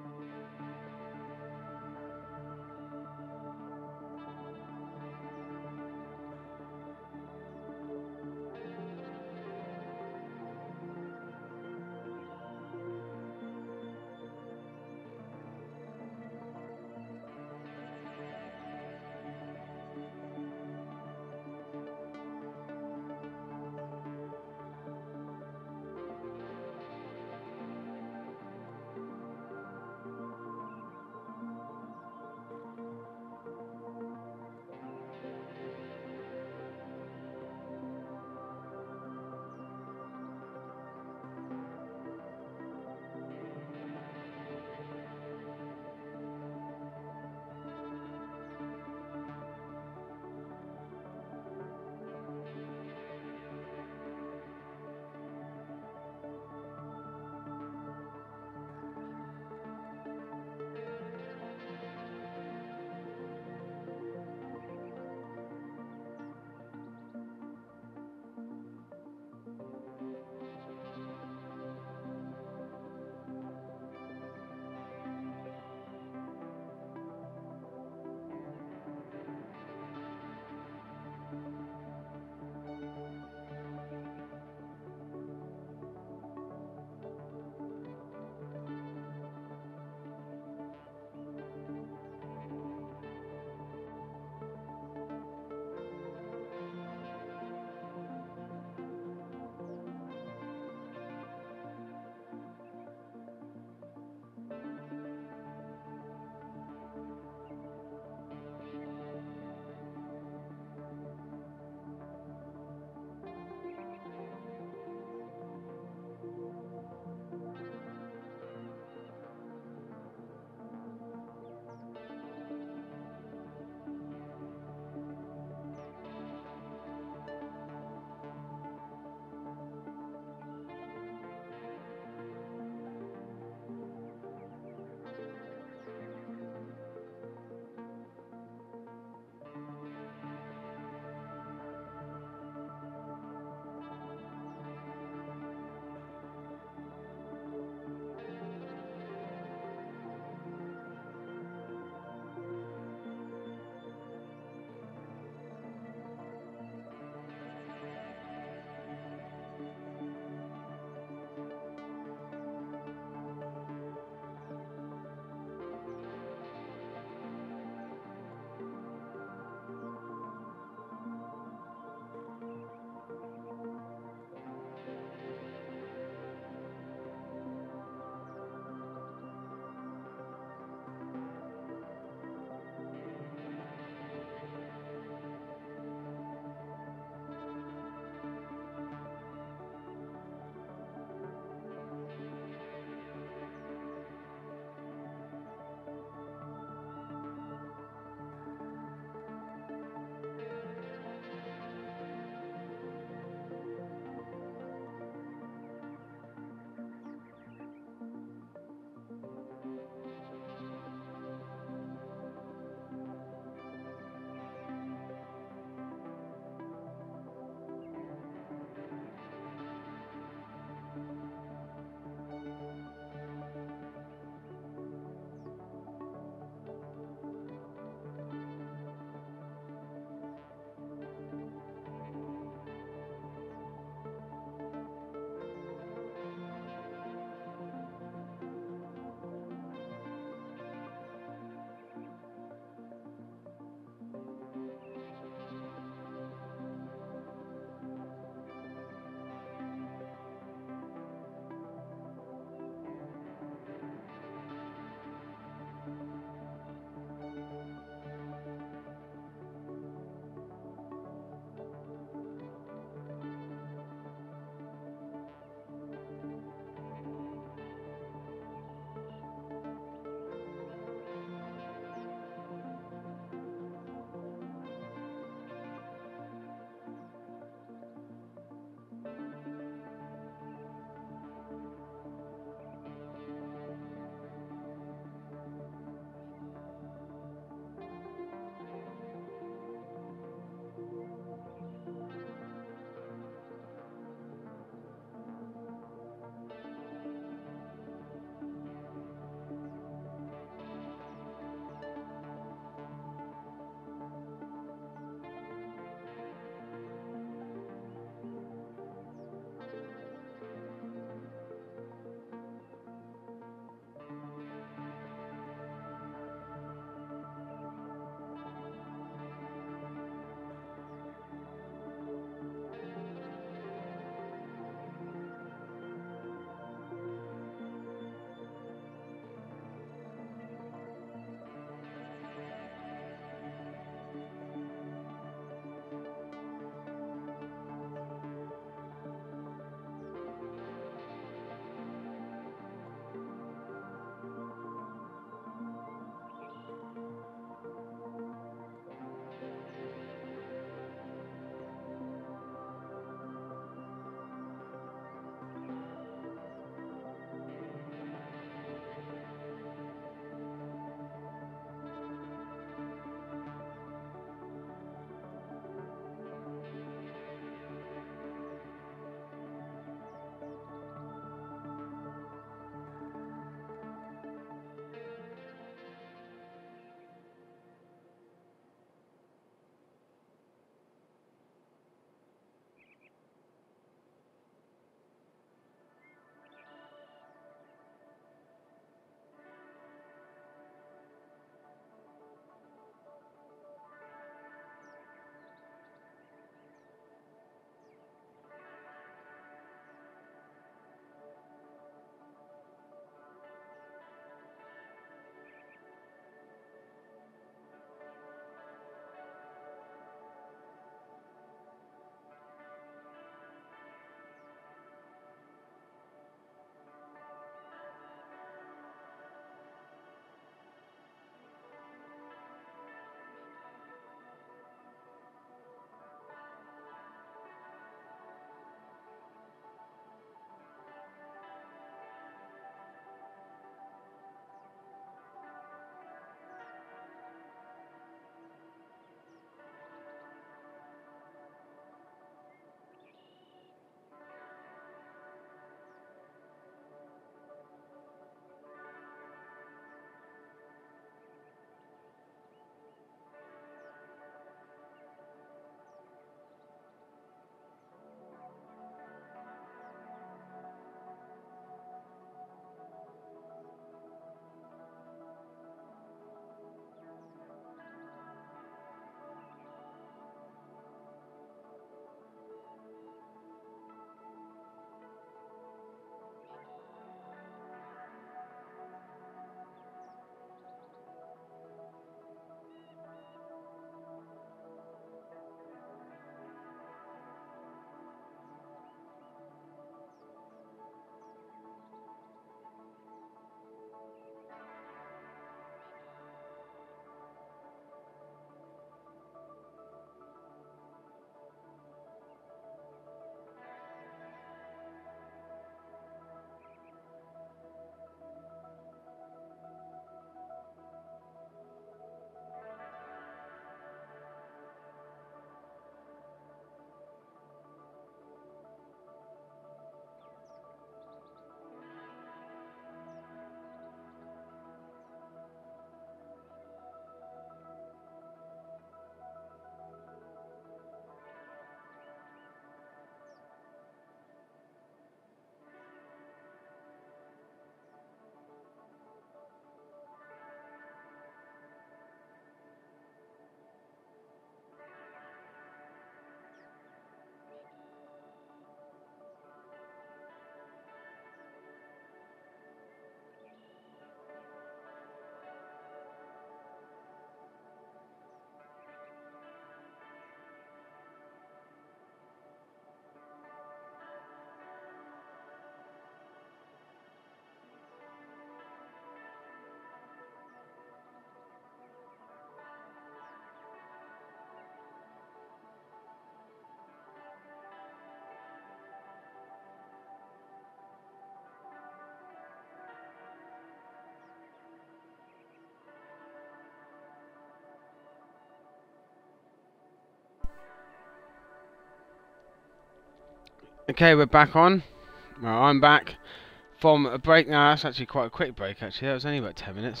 Okay, we're back on. Well, I'm back from a break now. That's actually quite a quick break, actually. That was only about 10 minutes.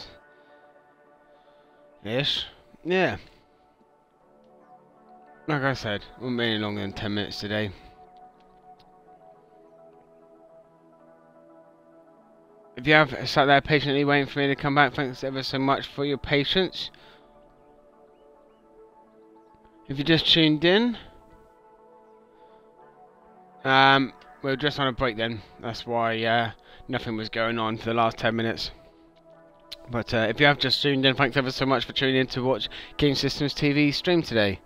Ish. Yeah. Like I said, it won't be any longer than 10 minutes today. If you have sat there patiently waiting for me to come back, thanks ever so much for your patience. If you just tuned in, we're just on a break then. That's why nothing was going on for the last 10 minutes. But if you have just tuned in, thanks ever so much for tuning in to watch Gamessystemstv stream today.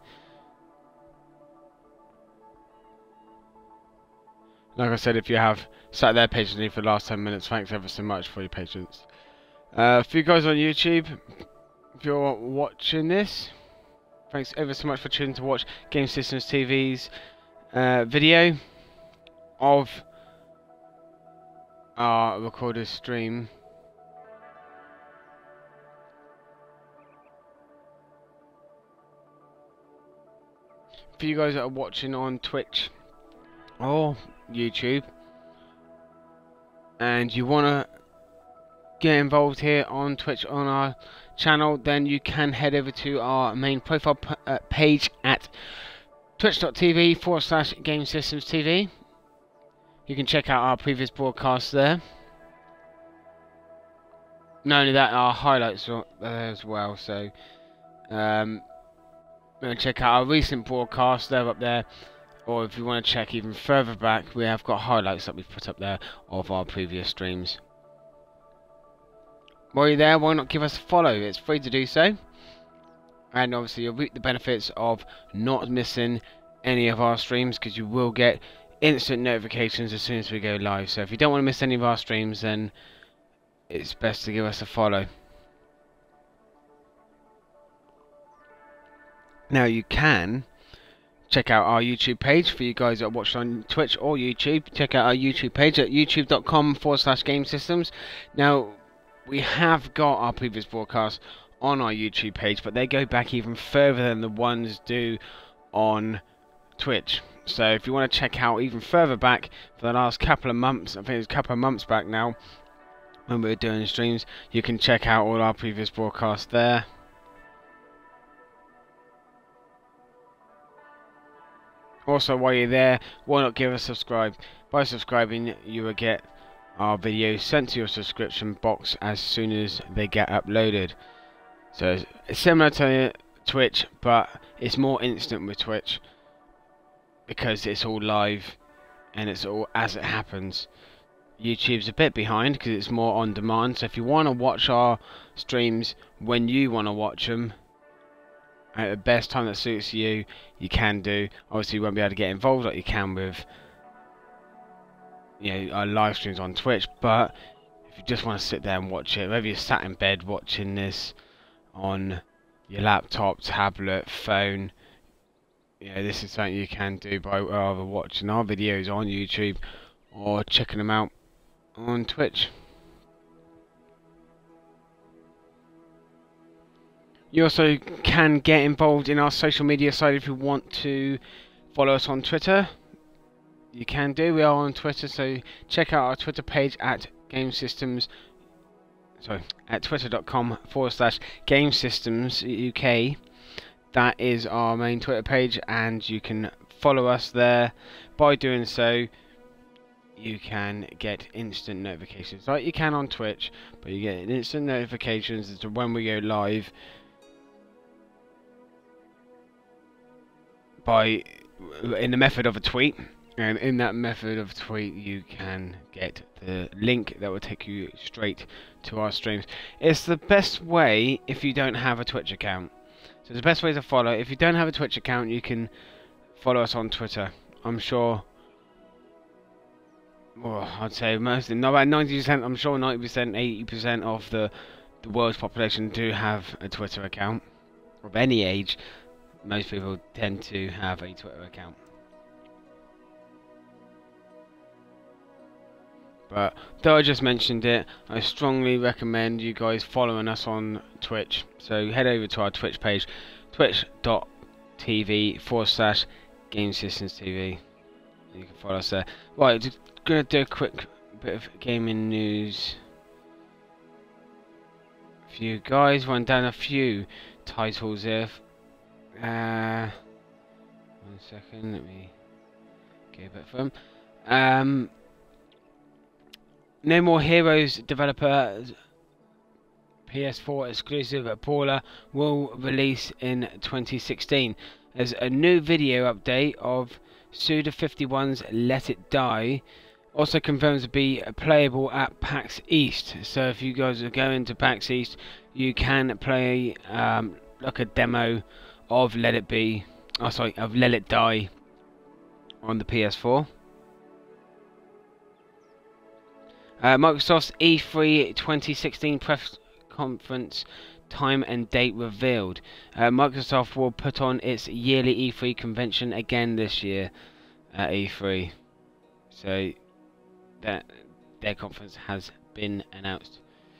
Like I said, if you have sat there patiently for the last 10 minutes, thanks ever so much for your patience. For you guys on YouTube, if you're watching this, thanks ever so much for tuning to watch Gamessystemstv's video of our recorded stream. For you guys that are watching on Twitch or YouTube and you want to get involved here on Twitch on our channel, then you can head over to our main profile page at twitch.tv/Gamessystemstv. You can check out our previous broadcasts there. Not only that, our highlights are there as well, so check out our recent broadcasts, they're up there. Or if you want to check even further back, we have got highlights that we've put up there of our previous streams. While you're there, why not give us a follow? It's free to do so. And obviously you'll reap the benefits of not missing any of our streams, because you will get instant notifications as soon as we go live. So if you don't want to miss any of our streams, then it's best to give us a follow. Now you can check out our YouTube page for you guys that watch on Twitch or YouTube. Check out our YouTube page at youtube.com/gamesystems. Now, we have got our previous broadcasts on our YouTube page, but they go back even further than the ones do on Twitch. So if you want to check out even further back for the last couple of months, I think it's a couple of months back now, when we were doing streams, you can check out all our previous broadcasts there. Also, while you're there, why not give us a subscribe? By subscribing, you will get our videos sent to your subscription box as soon as they get uploaded. So it's similar to Twitch, but it's more instant with Twitch because it's all live and it's all as it happens. YouTube's a bit behind because it's more on demand. So if you want to watch our streams when you want to watch them, at the best time that suits you, you can do. Obviously you won't be able to get involved like you can with, you know, our live streams on Twitch, but if you just want to sit there and watch it, whether you're sat in bed watching this on your laptop, tablet, phone, you know, this is something you can do by either watching our videos on YouTube or checking them out on Twitch. You also can get involved in our social media side if you want to follow us on Twitter. You can do. We are on Twitter, so check out our Twitter page at at twitter.com/GameSystemsUK. That is our main Twitter page, and you can follow us there. By doing so, you can get instant notifications like you can on Twitch, but you get instant notifications as to when we go live in the method of a tweet. And in that method of tweet, you can get the link that will take you straight to our streams. It's the best way if you don't have a Twitch account. So the best way to follow, if you don't have a Twitch account, you can follow us on Twitter. I'm sure, well, I'd say mostly, not about 90%, I'm sure 90%, 80% of the world's population do have a Twitter account. Of any age, most people tend to have a Twitter account. But though I just mentioned it, I strongly recommend you guys following us on Twitch. So head over to our Twitch page, twitch.tv/GamesystemsTV. You can follow us there. Right, just gonna do a quick bit of gaming news for you guys. Run down a few titles here. 1 second, let me get a bit from. No More Heroes developer PS4 exclusive Paula will release in 2016. There's a new video update of Suda51's Let It Die. Also confirms to be playable at PAX East. So if you guys are going to PAX East, you can play like a demo of Let It Be. Oh, sorry, of Let It Die on the PS4. Microsoft's E3 2016 press conference time and date revealed. Microsoft will put on its yearly E3 convention again this year at E3. So that their conference has been announced.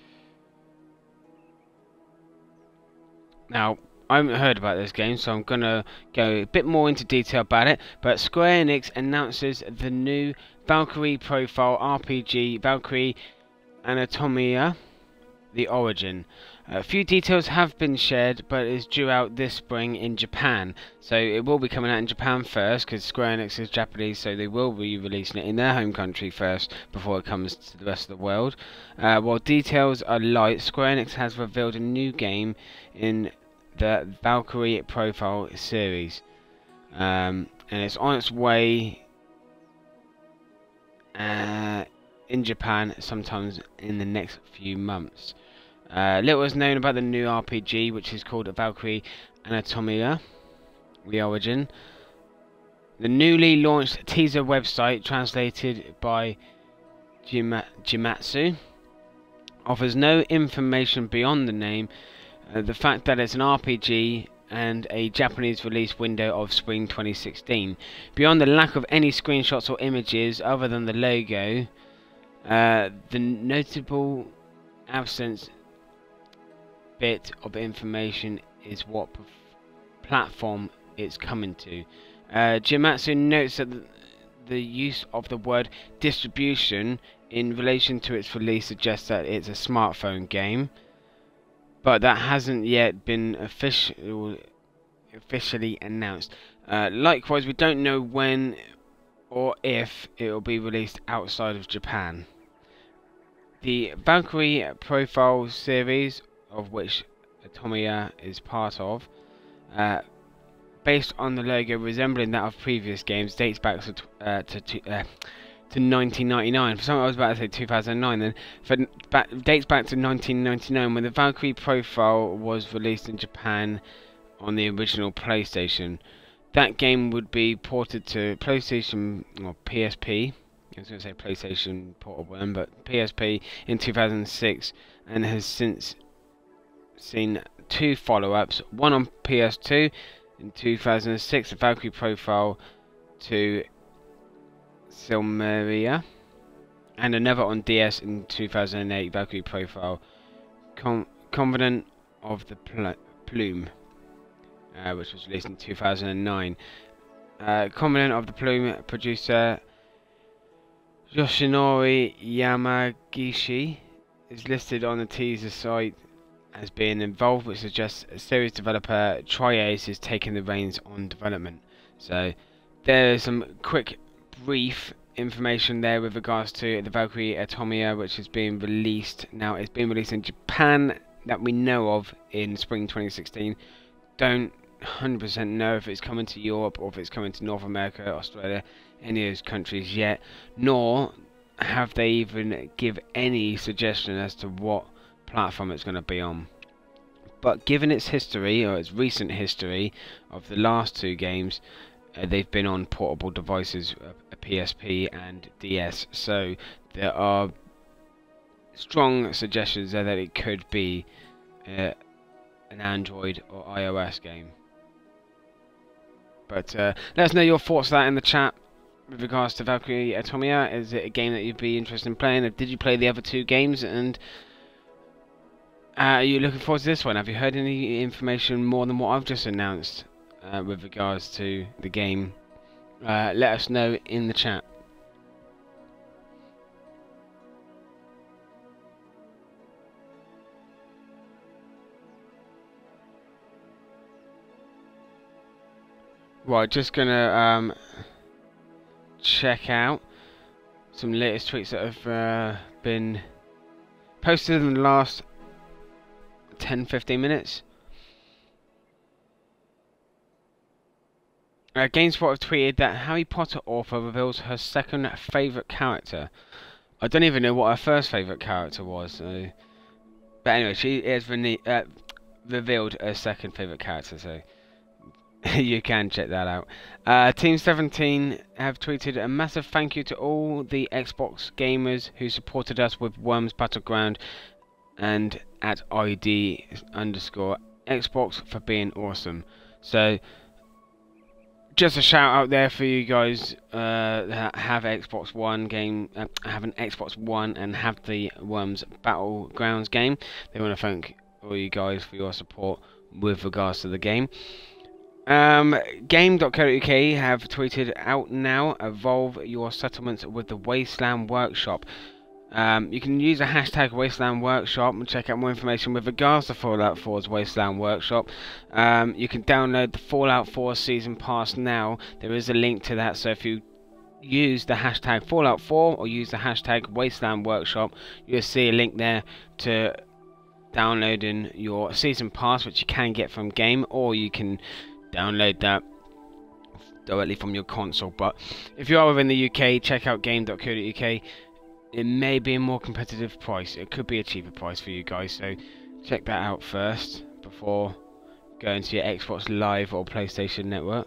Now, I haven't heard about this game, so I'm gonna go a bit more into detail about it. But Square Enix announces the new Valkyrie profile RPG, Valkyrie Anatomia: The Origin. A few details have been shared, but it is due out this spring in Japan. So it will be coming out in Japan first, because Square Enix is Japanese, so they will be releasing it in their home country first before it comes to the rest of the world. While details are light, Square Enix has revealed a new game in the Valkyrie profile series, and it's on its way in Japan sometimes in the next few months. Little is known about the new RPG, which is called Valkyrie Anatomia: The Origin. The newly launched teaser website, translated by Jimatsu, offers no information beyond the name, the fact that it's an RPG, and a Japanese release window of spring 2016. Beyond the lack of any screenshots or images other than the logo, the notable absence bit of information is what platform it's coming to. Jimatsu notes that the use of the word distribution in relation to its release suggests that it's a smartphone game, but that hasn't yet been officially announced. Likewise, we don't know when or if it will be released outside of Japan. The Valkyrie profile series, of which Anatomia is part of, based on the logo resembling that of previous games, dates back to 1999. For some, I was about to say 2009. Then, dates back to 1999 when the Valkyrie profile was released in Japan on the original PlayStation. That game would be ported to PlayStation or PSP. I was going to say PlayStation Portable, but PSP in 2006, and has since seen two follow-ups, one on PS2 in 2006, the Valkyrie profile to Silmeria, and another on DS in 2008, Valkyrie profile Covenant of the Plume, which was released in 2009. Covenant of the Plume producer Yoshinori Yamagishi is listed on the teaser site as being involved, which suggests a series developer Tri-Ace is taking the reins on development. So there's some quick brief information there with regards to the Valkyrie Anatomia, which is being released now. It's being released in Japan, that we know of, in spring 2016. Don't 100% know if it's coming to Europe or if it's coming to North America, Australia, any of those countries yet, nor have they even give any suggestion as to what platform it's going to be on. But given its history, or its recent history of the last two games, they've been on portable devices, PSP and DS, so there are strong suggestions there that it could be an Android or iOS game. But let us know your thoughts on that in the chat with regards to Valkyrie Anatomia. Is it a game that you'd be interested in playing? Did you play the other two games, and are you looking forward to this one? Have you heard any information more than what I've just announced with regards to the game let us know in the chat. Right, just gonna check out some latest tweets that have been posted in the last 10-15 minutes. GameSpot have tweeted that Harry Potter author reveals her second favourite character. I don't even know what her first favourite character was. But anyway, she has revealed her second favourite character, so you can check that out. Team 17 have tweeted a massive thank you to all the Xbox gamers who supported us with Worms Battleground and at ID_Xbox for being awesome. So just a shout out there for you guys that have Xbox One game, have an Xbox One and have the Worms Battlegrounds game. They want to thank all you guys for your support with regards to the game. Game.co.uk have tweeted out now, evolve your settlements with the Wasteland Workshop. You can use the hashtag Wasteland Workshop and check out more information with regards to Fallout 4's Wasteland Workshop. You can download the Fallout 4 Season Pass now. There is a link to that, so if you use the hashtag Fallout 4 or use the hashtag Wasteland Workshop, you'll see a link there to downloading your Season Pass, which you can get from game, or you can download that directly from your console. But if you are within the UK, check out game.co.uk. It may be a more competitive price. It could be a cheaper price for you guys, so check that out first before going to your Xbox Live or PlayStation Network.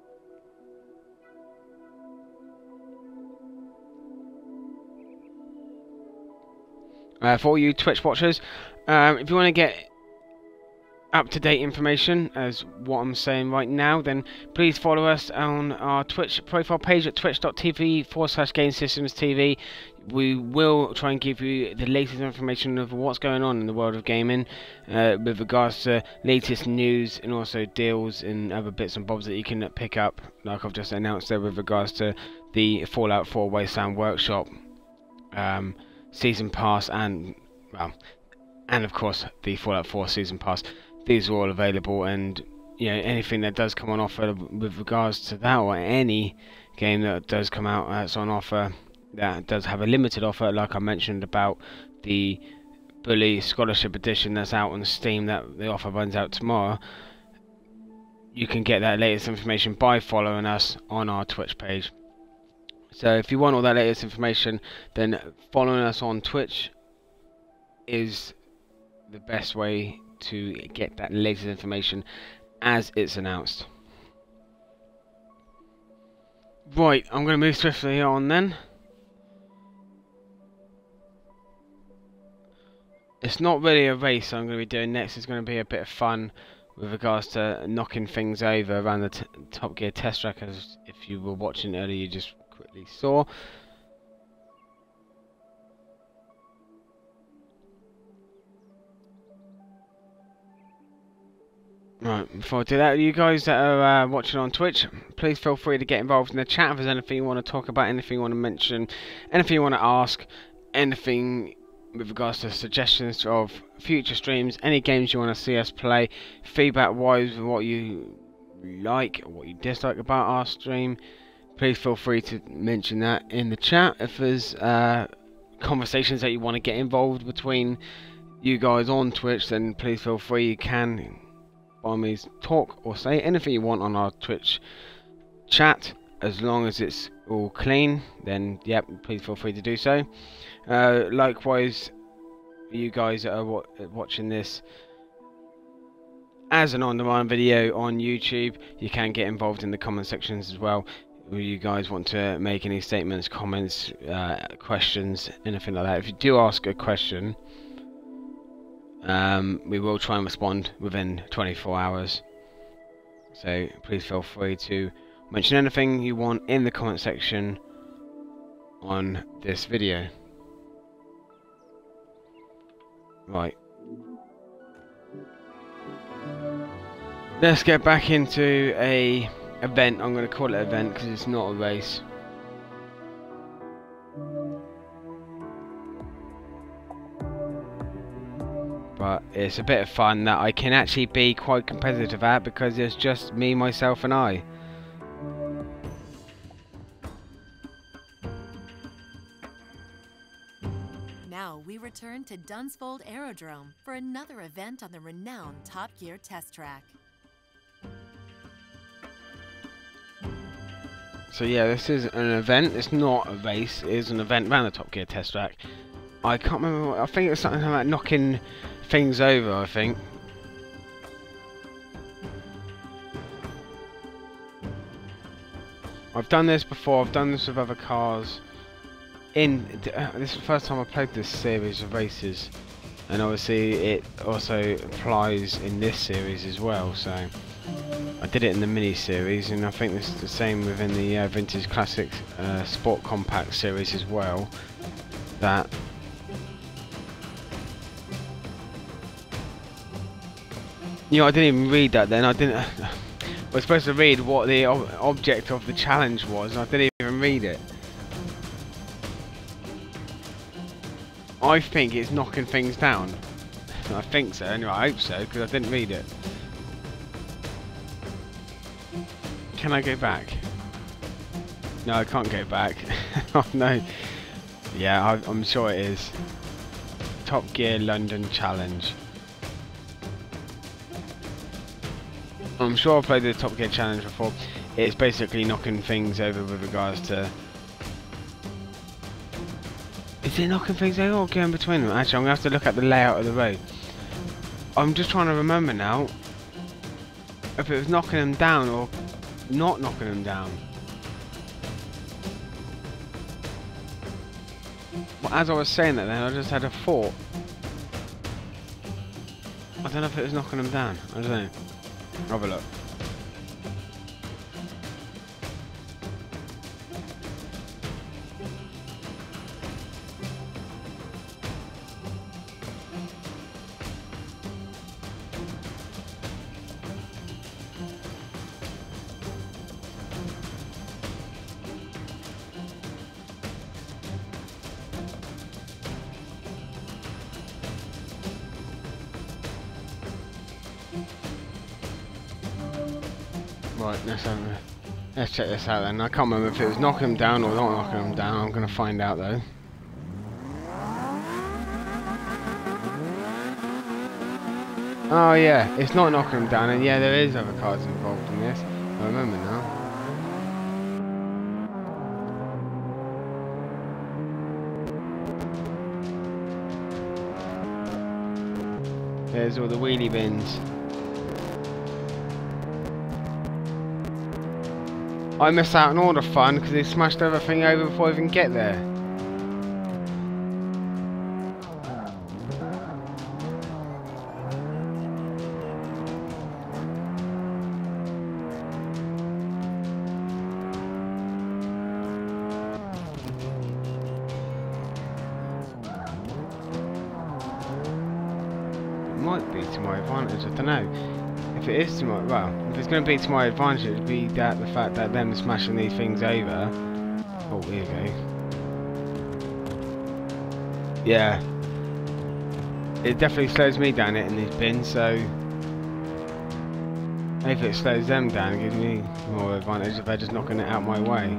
For all you Twitch watchers, if you want to get up-to-date information as what I'm saying right now, then please follow us on our Twitch profile page at twitch.tv/Gamessystemstv. We will try and give you the latest information of what's going on in the world of gaming, with regards to latest news and also deals and other bits and bobs that you can pick up, like I've just announced there with regards to the Fallout 4 Wasteland Workshop Season Pass and of course the Fallout 4 Season Pass. These are all available, and you know, anything that does come on offer with regards to that, or any game that does come out that's on offer that does have a limited offer, like I mentioned about the Bully Scholarship Edition that's out on Steam, that the offer runs out tomorrow. You can get that latest information by following us on our Twitch page. So if you want all that latest information, then following us on Twitch is the best way to get that latest information as it's announced. Right, I'm going to move swiftly on then. It's not really a race I'm going to be doing next. It's going to be a bit of fun with regards to knocking things over around the Top Gear test track, as if you were watching earlier you just quickly saw. Right, before I do that, you guys that are watching on Twitch, please feel free to get involved in the chat if there's anything you want to talk about, anything you want to mention, anything you want to ask, anything with regards to suggestions of future streams, any games you want to see us play, feedback wise, what you like or what you dislike about our stream. Please feel free to mention that in the chat. If there's conversations that you want to get involved between you guys on Twitch, then please feel free. You can by means talk or say anything you want on our Twitch chat, as long as it's all clean, then yep, please feel free to do so. Likewise, you guys that are watching this as an on-demand video on YouTube, you can get involved in the comment sections as well. If you guys want to make any statements, comments, questions, anything like that, if you do ask a question, we will try and respond within 24 hours. So please feel free to mention anything you want in the comment section on this video. Right. Let's get back into a event. I'm going to call it event because it's not a race. But it's a bit of fun that I can actually be quite competitive at because it's just me, myself and I. Now we return to Dunsfold Aerodrome for another event on the renowned Top Gear test track. So yeah, this is an event. It's not a race. It is an event around the Top Gear test track. I can't remember what, I think it was something about knocking things over, I think. I've done this before. I've done this with other cars. This is the first time I played this series of races, and obviously it also applies in this series as well. So I did it in the mini series, and I think this is the same within the Vintage Classics Sport Compact series as well. That I didn't even read that then. I was supposed to read what the object of the challenge was, and I didn't even read it. I think it's knocking things down. I think so, anyway, I hope so, because I didn't read it. Can I go back? No, I can't go back. Oh no. Yeah, I'm sure it is. Top Gear London Challenge. I'm sure I've played the Top Gear Challenge before. It's basically knocking things over with regards to... Is it knocking things over or going between them? Actually, I'm going to have to look at the layout of the road. I'm just trying to remember now if it was knocking them down or not knocking them down. Well, as I was saying that then, I just had a thought. I don't know if it was knocking them down. I don't know. Have a look. Right, let's check this out then. I can't remember if it was knocking them down or not knocking them down. I'm going to find out though. Oh yeah, it's not knocking them down, and yeah, there is other cars involved in this. I remember now. There's all the wheelie bins. I missed out on all the fun because they smashed everything over before I even get there. It might be to my advantage, I don't know. If it is to my, well, if it's going to be to my advantage, it would be that the fact that them smashing these things over. Oh, here we go. Yeah, it definitely slows me down hitting these bins. So if it slows them down, it gives me more advantage if they're just knocking it out my way.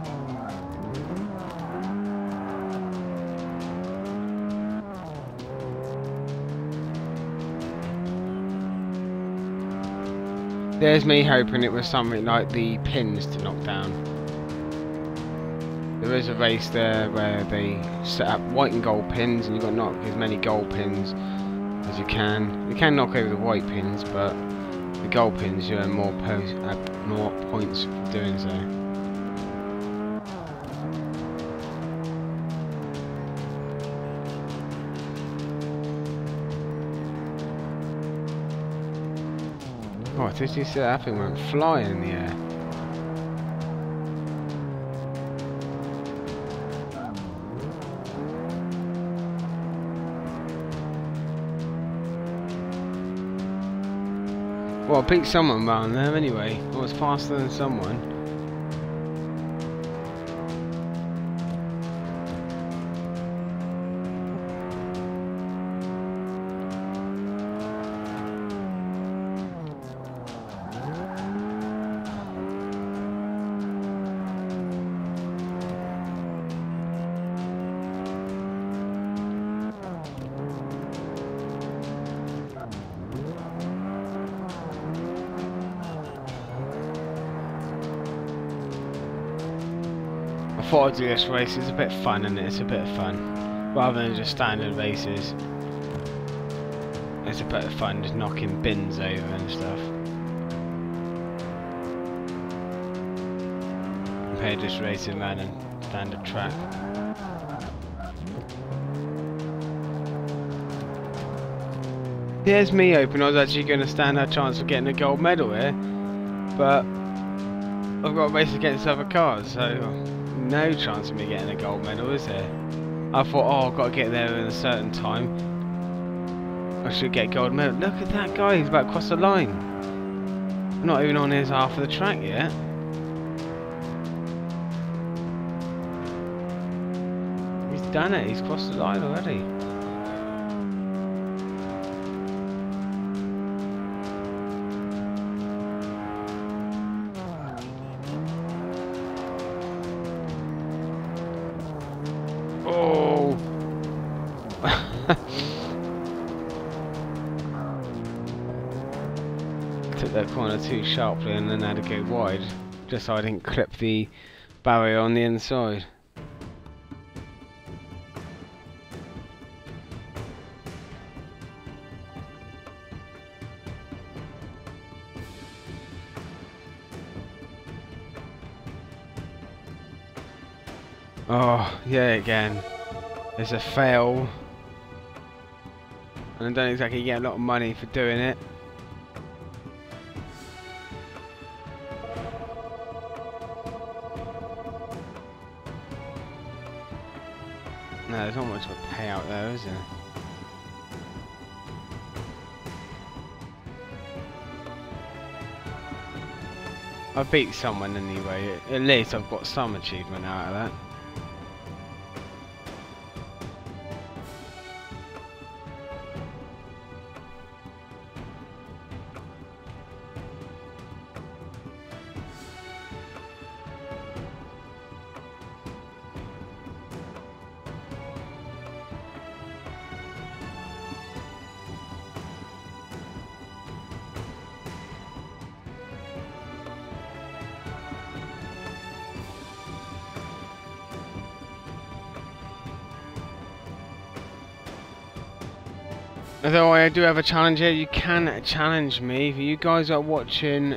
There's me hoping it was something like the pins to knock down. There is a race there where they set up white and gold pins, and you've got to knock as many gold pins as you can. You can knock over the white pins, but the gold pins you earn more points for doing so. Oh, did you see that thing went flying in the air? Well, I beat someone around there anyway. I was faster than someone. I thought I'd do this race. It's a bit fun, and it's a bit of fun rather than just standard races. It's a bit of fun just knocking bins over and stuff compared to just racing around a standard track. There's me hoping I was actually going to stand a chance of getting a gold medal here, but I've got to race against other cars, so no chance of me getting a gold medal, is there? I thought, oh, I've got to get there in a certain time. I should get a gold medal. Look at that guy, he's about to cross the line. I'm not even on his half of the track yet. He's done it, he's crossed the line already. Oh! Took that corner too sharply and then had to go wide, just so I didn't clip the barrier on the inside. Oh, yeah, again. There's a fail. And I don't exactly get a lot of money for doing it. No, there's not much of a payout there, is there? I beat someone anyway. At least I've got some achievement out of that. Although I do have a challenge here, you can challenge me. If you guys are watching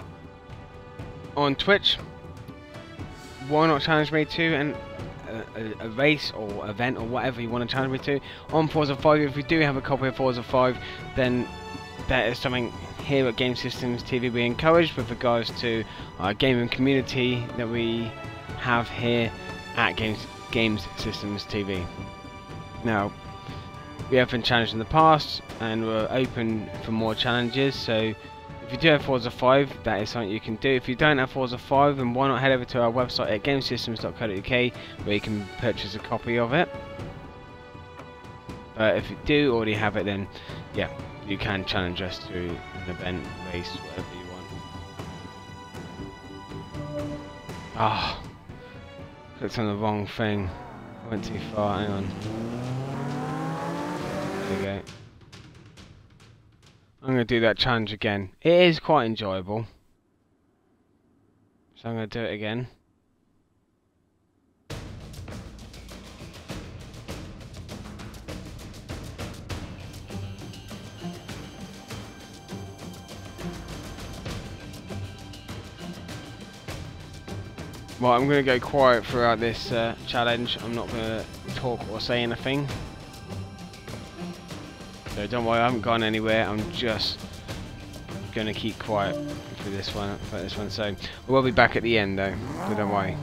on Twitch, why not challenge me to a race or event or whatever you want to challenge me to on Forza 5. If you do have a copy of Forza 5, then that is something here at Gamessystemstv we encourage with regards to our gaming community that we have here at Gamessystemstv. Now, we have been challenged in the past and we're open for more challenges, so if you do have Forza 5, that is something you can do. If you don't have Forza 5, then why not head over to our website at gamessystemstv.co.uk where you can purchase a copy of it. If you do already have it, then yeah, you can challenge us through an event, race, whatever you want. Ah, clicked on the wrong thing. Went too far, hang on. There we go. I'm going to do that challenge again. It is quite enjoyable. So I'm going to do it again. Well, I'm going to go quiet throughout this challenge. I'm not going to talk or say anything. So don't worry, I haven't gone anywhere. I'm just going to keep quiet for this one. So we'll be back at the end though. So don't worry.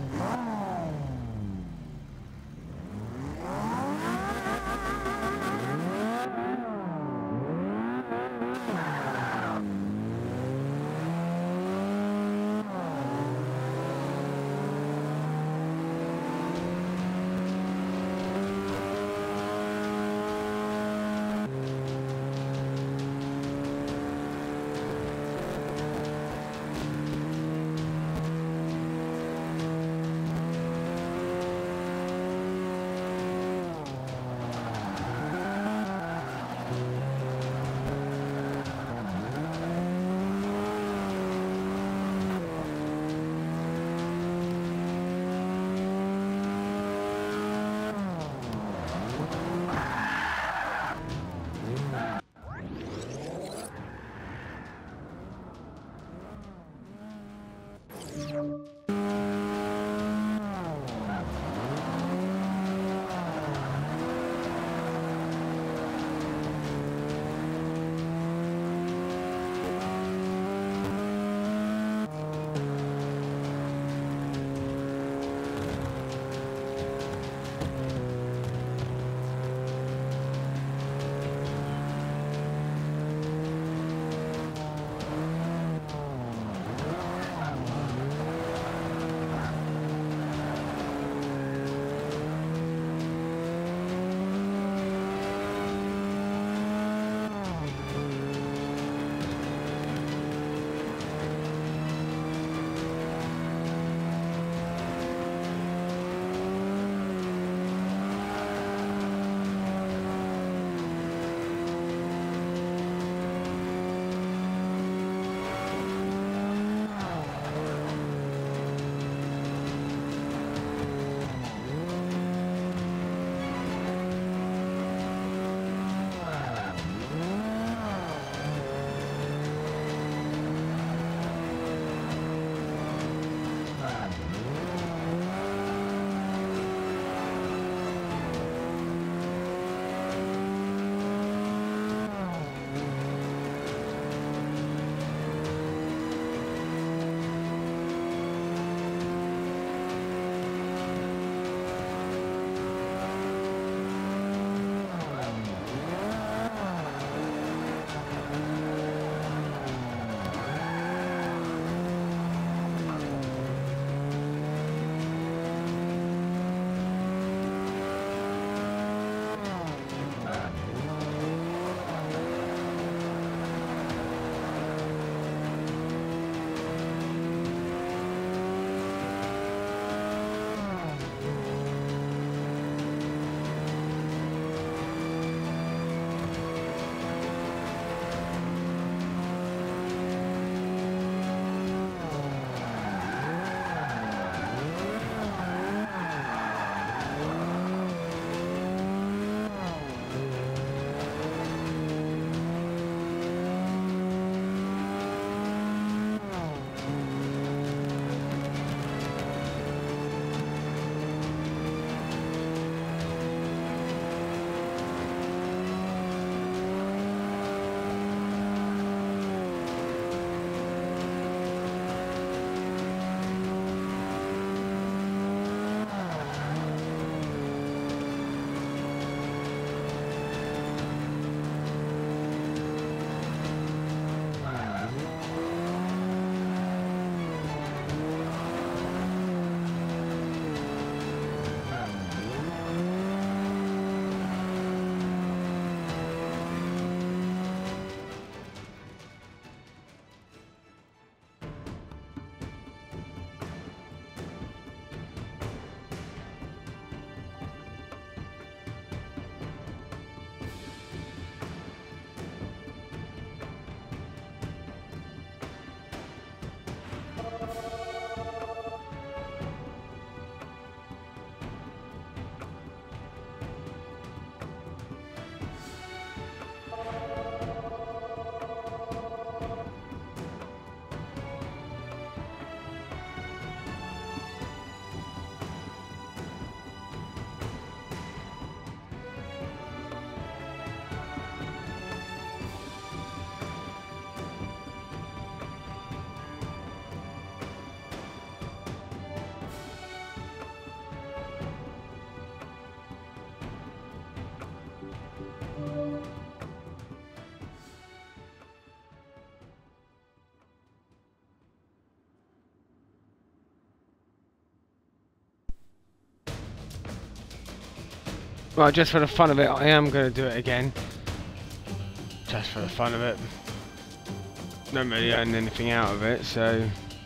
Well, just for the fun of it, I am going to do it again. Just for the fun of it. Don't really earn anything out of it, so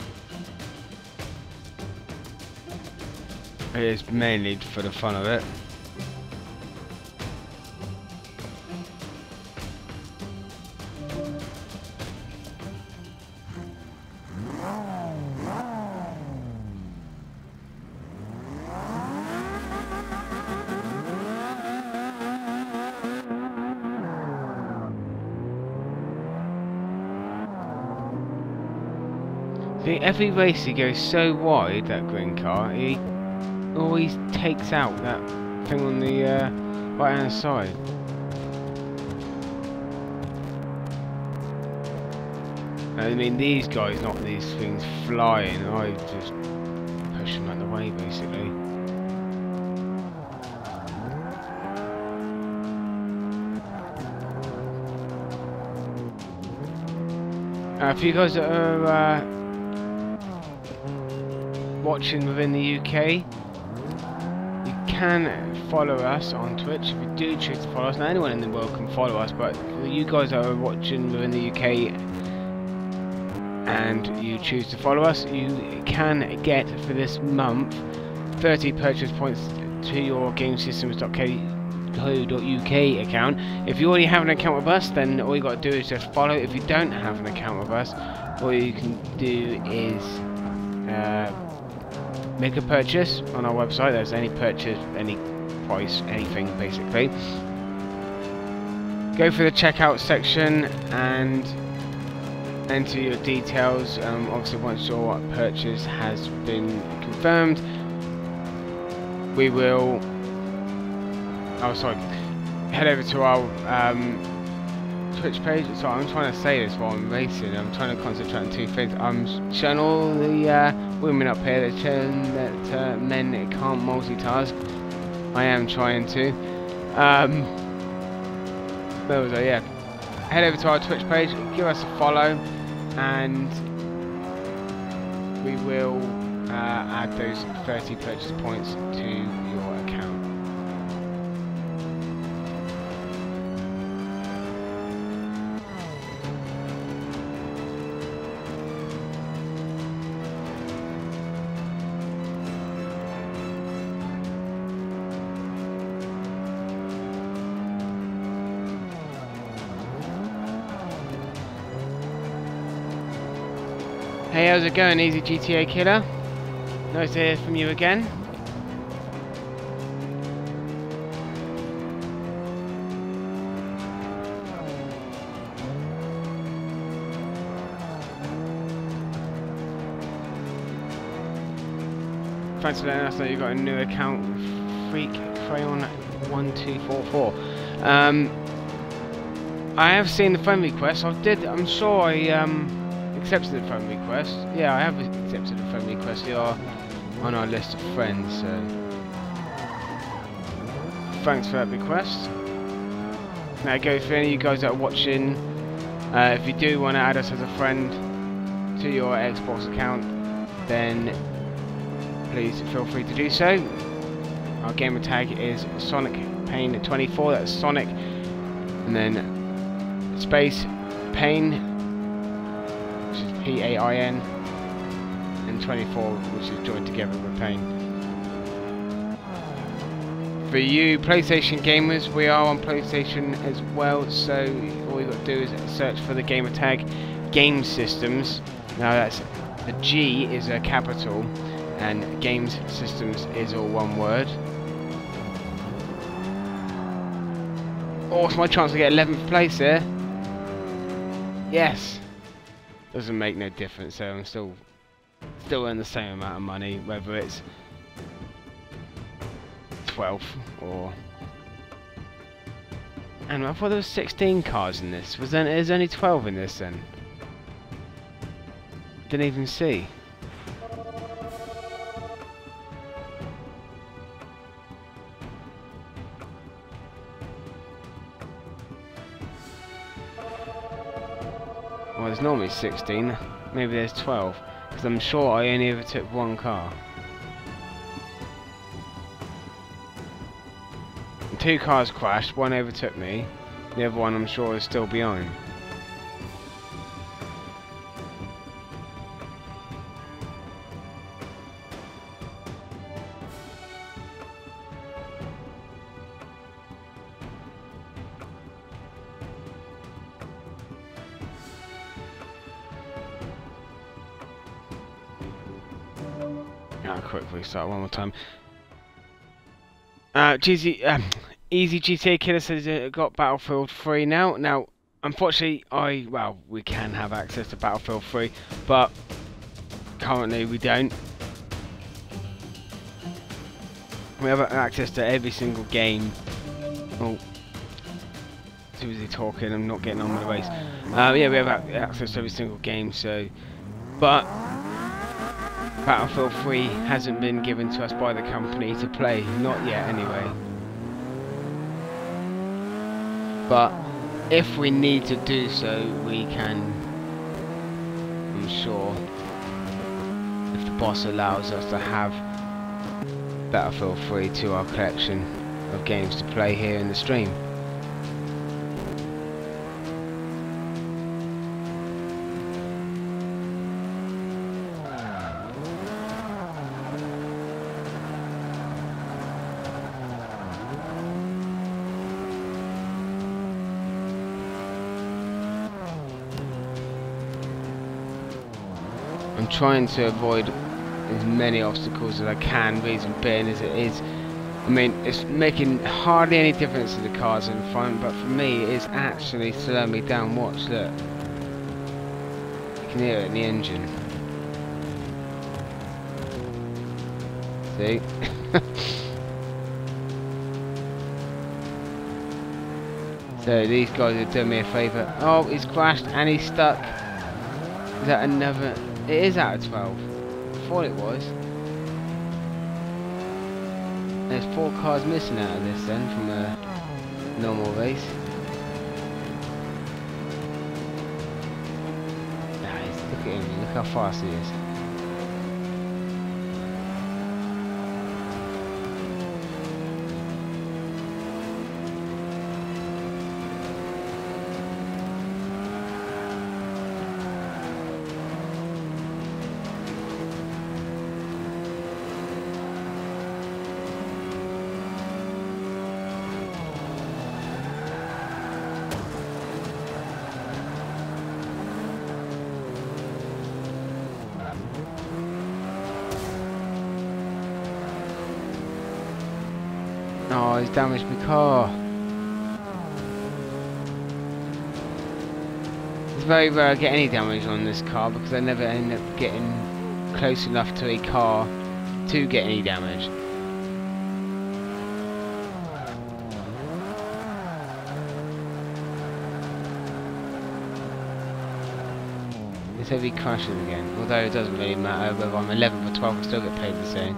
it is mainly for the fun of it. See, every race he goes so wide, that green car, he always takes out that thing on the right hand side. I mean, these guys, not these things flying, I just push them out the way basically. If you guys are watching within the UK, you can follow us on Twitch if you do choose to follow us. Now anyone in the world can follow us, but for you guys that are watching within the UK and you choose to follow us, you can get for this month 30 purchase points to your Gamessystemstv.co.uk account. If you already have an account with us, then all you got to do is just follow. If you don't have an account with us, all you can do is make a purchase on our website. There's any purchase, any price, anything basically. Go for the checkout section and enter your details. Obviously once your purchase has been confirmed, we will head over to our Twitch page. So I'm trying to say this while I'm racing. I'm trying to concentrate on two things. I'm showing all the women up here that showing that men can't multitask. I am trying to. Where was I? Yeah. Head over to our Twitch page, give us a follow, and we will add those 30 purchase points to your account. Hey, how's it going, Easy GTA Killer? Nice to hear from you again. Thanks for letting us know you got a new account with Freak Crayon 1244. I have seen the friend request. I'm sure I accepted the friend request. Yeah, I have accepted the friend request. You are on our list of friends, so thanks for that request. Now go for any of you guys that are watching. If you do want to add us as a friend to your Xbox account, then please feel free to do so. Our gamer tag is Sonic Pain 24. That's Sonic, and then space Pain, which is P-A-I-N, and 24, which is joined together with Pain. For you PlayStation gamers, we are on PlayStation as well, so all you got to do is search for the gamer tag Game Systems. Now that's the G is a capital and Games Systems is all one word. Oh, it's my chance to get 11th place here. Yes. Doesn't make no difference, so I'm still earn the same amount of money, whether it's 12th or... And I thought there was 16 cars in this. There's only 12 in this then? Didn't even see. Well, there's normally 16. Maybe there's 12. Because I'm sure I only ever took one car. 2 cars crashed, one overtook me, the other one I'm sure is still behind. I'll quickly start one more time. Easy GTA Killer says it got Battlefield 3 now. Now, unfortunately, we can have access to Battlefield 3, but currently we don't. We have access to every single game. Oh, too busy talking. I'm not getting on with the race. Yeah, we have access to every single game. So, but Battlefield 3 hasn't been given to us by the company to play. Not yet, anyway. But if we need to do so, we can. I'm sure, if the boss allows us to have Battlefield 3 to our collection of games to play here in the stream. I'm trying to avoid as many obstacles as I can, reason being as it is, I mean, it's making hardly any difference to the cars in front, but for me it is actually slowing me down. Watch, look, you can hear it in the engine. See? So these guys are doing me a favour. Oh, he's crashed and he's stuck. Is that another? It is out of 12. I thought it was. There's 4 cars missing out of this then from a normal race. Nice, look at him, look how fast he is. Oh, he's damaged my car. It's very rare I get any damage on this car because I never end up getting close enough to a car to get any damage. Let's hope he crashes again, although it doesn't really matter whether I'm 11th or 12th, I still get paid the same.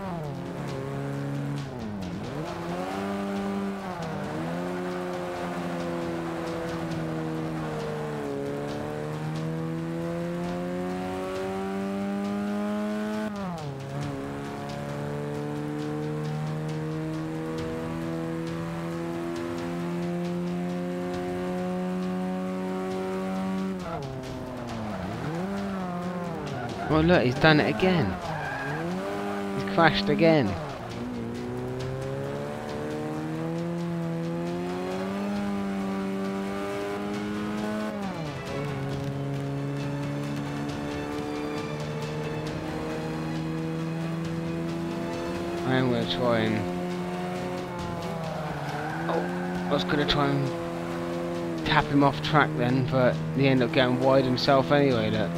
Oh look, he's done it again. He's crashed again. I am going to try and... Oh, I was going to try and tap him off track then, but he ended up getting wide himself anyway, look.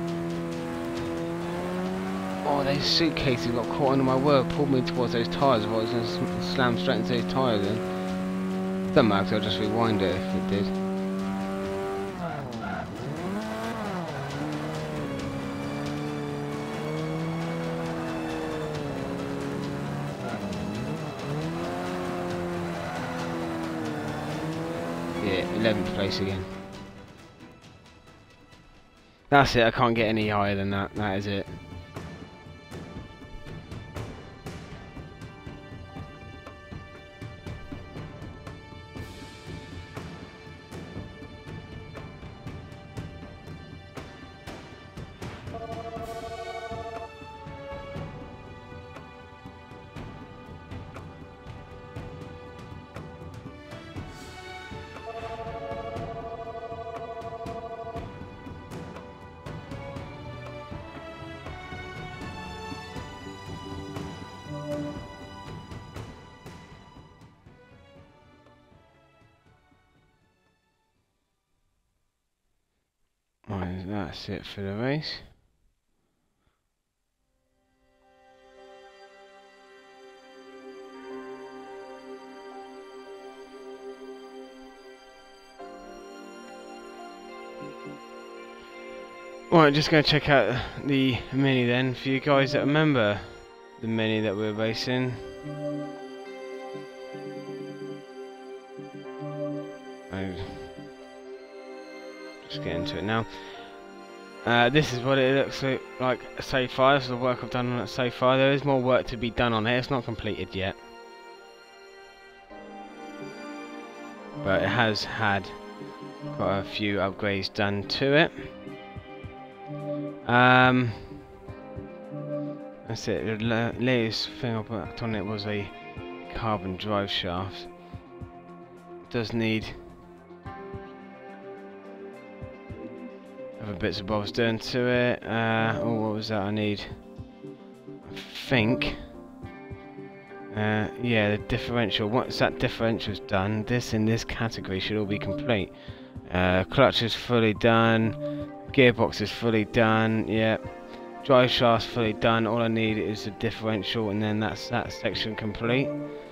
Oh, those suitcases got caught under my wheel, pulled me towards those tyres. If I was going to slam straight into those tyres then. Doesn't matter, 'cause I'll just rewind it if it did. Yeah, 11th place again. That's it, I can't get any higher than that, that is it. that's it for the race. Right, just going to check out the Mini then, for you guys that remember the Mini that we're racing. Just get into it now. This is what it looks like so far. This is the work I've done on it so far. There is more work to be done on it. It's not completed yet, but it has had quite a few upgrades done to it. That's it. The latest thing I put on it was a carbon drive shaft. It does need other bits and bobs done to it. Oh, what was that I need? I think. Yeah, the differential. Once that differential's done, this in this category should all be complete. Clutch is fully done. Gearbox is fully done. Yeah. Drive shaft's fully done. All I need is the differential, and then that's that section complete.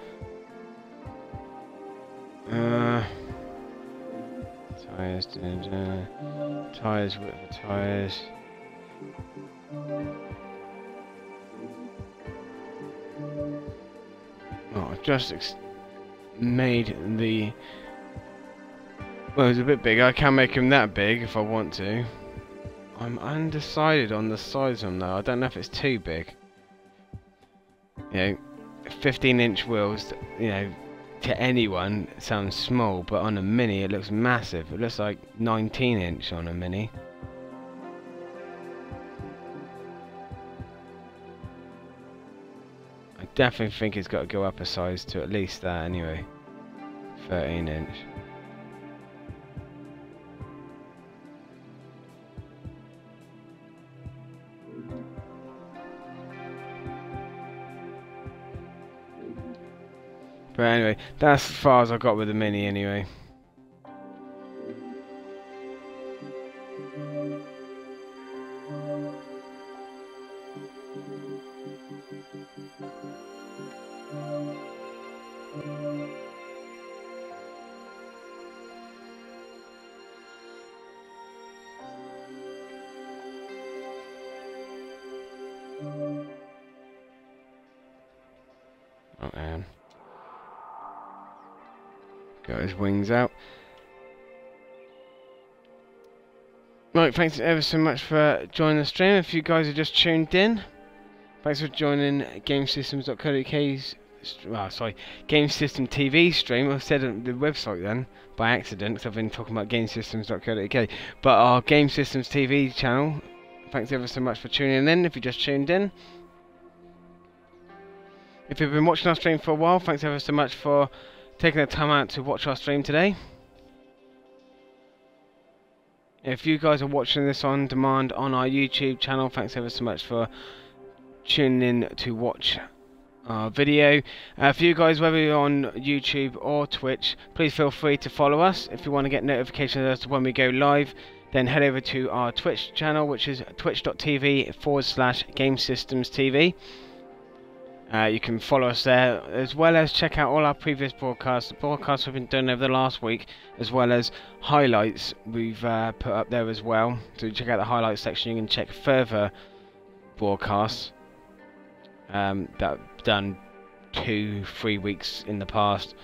Tires, tires, width of tires. Oh, I've just made the. Well, it's a bit big. I can make him that big if I want to. I'm undecided on the size of them though. I don't know if it's too big. You know, 15-inch wheels, you know, to anyone it sounds small, but on a Mini it looks massive. It looks like 19-inch on a Mini. I definitely think it's got to go up a size to at least that anyway. 13-inch. But anyway, that's as far as I got with the Mini anyway. Oh, man. Got his wings out. Right, thanks ever so much for joining the stream. If you guys are just tuned in, thanks for joining Gamesystemstv.co.uk's Gamessystemstv stream. I said on the website then by accident because I've been talking about Gamesystemstv.co.uk, but our Gamessystemstv channel. Thanks ever so much for tuning in. If you just tuned in, if you've been watching our stream for a while, thanks ever so much for taking the time out to watch our stream today. If you guys are watching this on demand on our YouTube channel, thanks ever so much for tuning in to watch our video. For you guys, whether you're on YouTube or Twitch, please feel free to follow us. If you want to get notifications as to when we go live, then head over to our Twitch channel, which is twitch.tv/Gamessystemstv. You can follow us there, as well as check out all our previous broadcasts. The broadcasts we've been doing over the last week, as well as highlights we've put up there as well. So check out the highlights section. You can check further broadcasts that I've done 2-3 weeks in the past.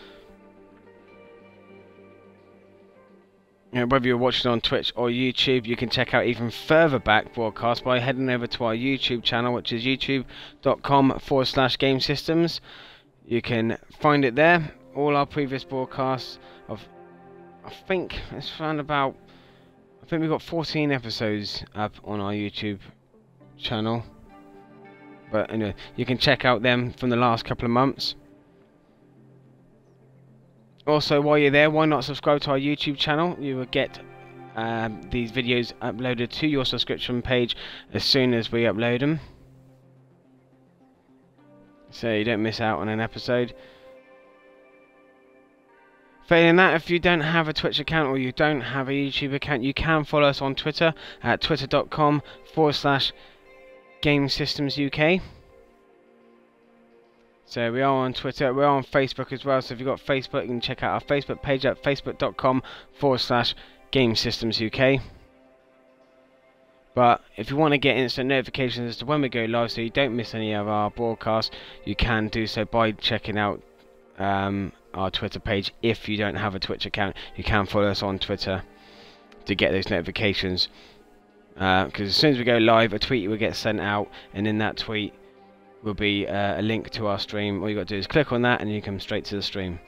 You know, whether you're watching on Twitch or YouTube, you can check out even further back broadcasts by heading over to our YouTube channel, which is youtube.com/Gamesystems. You can find it there. All our previous broadcasts of, I think it's around about, I think we've got 14 episodes up on our YouTube channel. But anyway, you can check out them from the last couple of months. Also, while you're there, why not subscribe to our YouTube channel? You will get these videos uploaded to your subscription page as soon as we upload them, so you don't miss out on an episode. Failing that, if you don't have a Twitch account or you don't have a YouTube account, you can follow us on Twitter at twitter.com/GameSystemsUK. So we are on Twitter, we're on Facebook as well, so if you've got Facebook, you can check out our Facebook page at facebook.com/GameSystemsUK. But if you want to get instant notifications as to when we go live so you don't miss any of our broadcasts, you can do so by checking out our Twitter page. If you don't have a Twitch account, you can follow us on Twitter to get those notifications. Because as soon as we go live, a tweet will get sent out, and in that tweet will be a link to our stream. All you got to do is click on that and you come straight to the stream.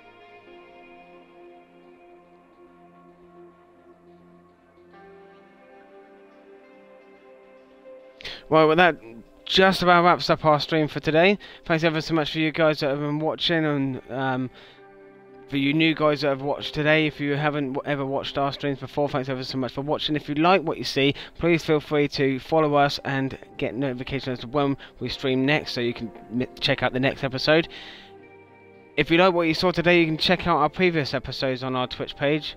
Well, with that just about wraps up our stream for today. Thanks ever so much for you guys that have been watching, and for you new guys that have watched today. If you haven't ever watched our streams before, thanks ever so much for watching. If you like what you see, please feel free to follow us and get notifications as to when we stream next, so you can check out the next episode. If you like what you saw today, you can check out our previous episodes on our Twitch page.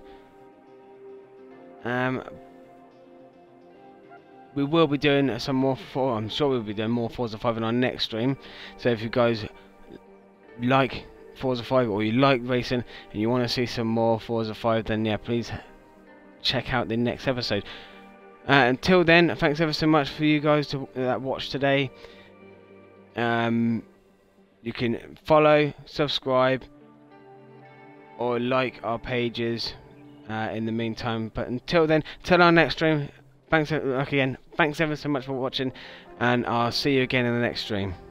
We will be doing some more I'm sure we'll be doing more Forza 5 in our next stream. So if you guys like Forza 5 or you like racing and you want to see some more Forza 5, then yeah, please check out the next episode. Until then, thanks ever so much for you guys that watched today. You can follow, subscribe, or like our pages in the meantime. But until then, till our next stream, thanks ever so much for watching, and I'll see you again in the next stream.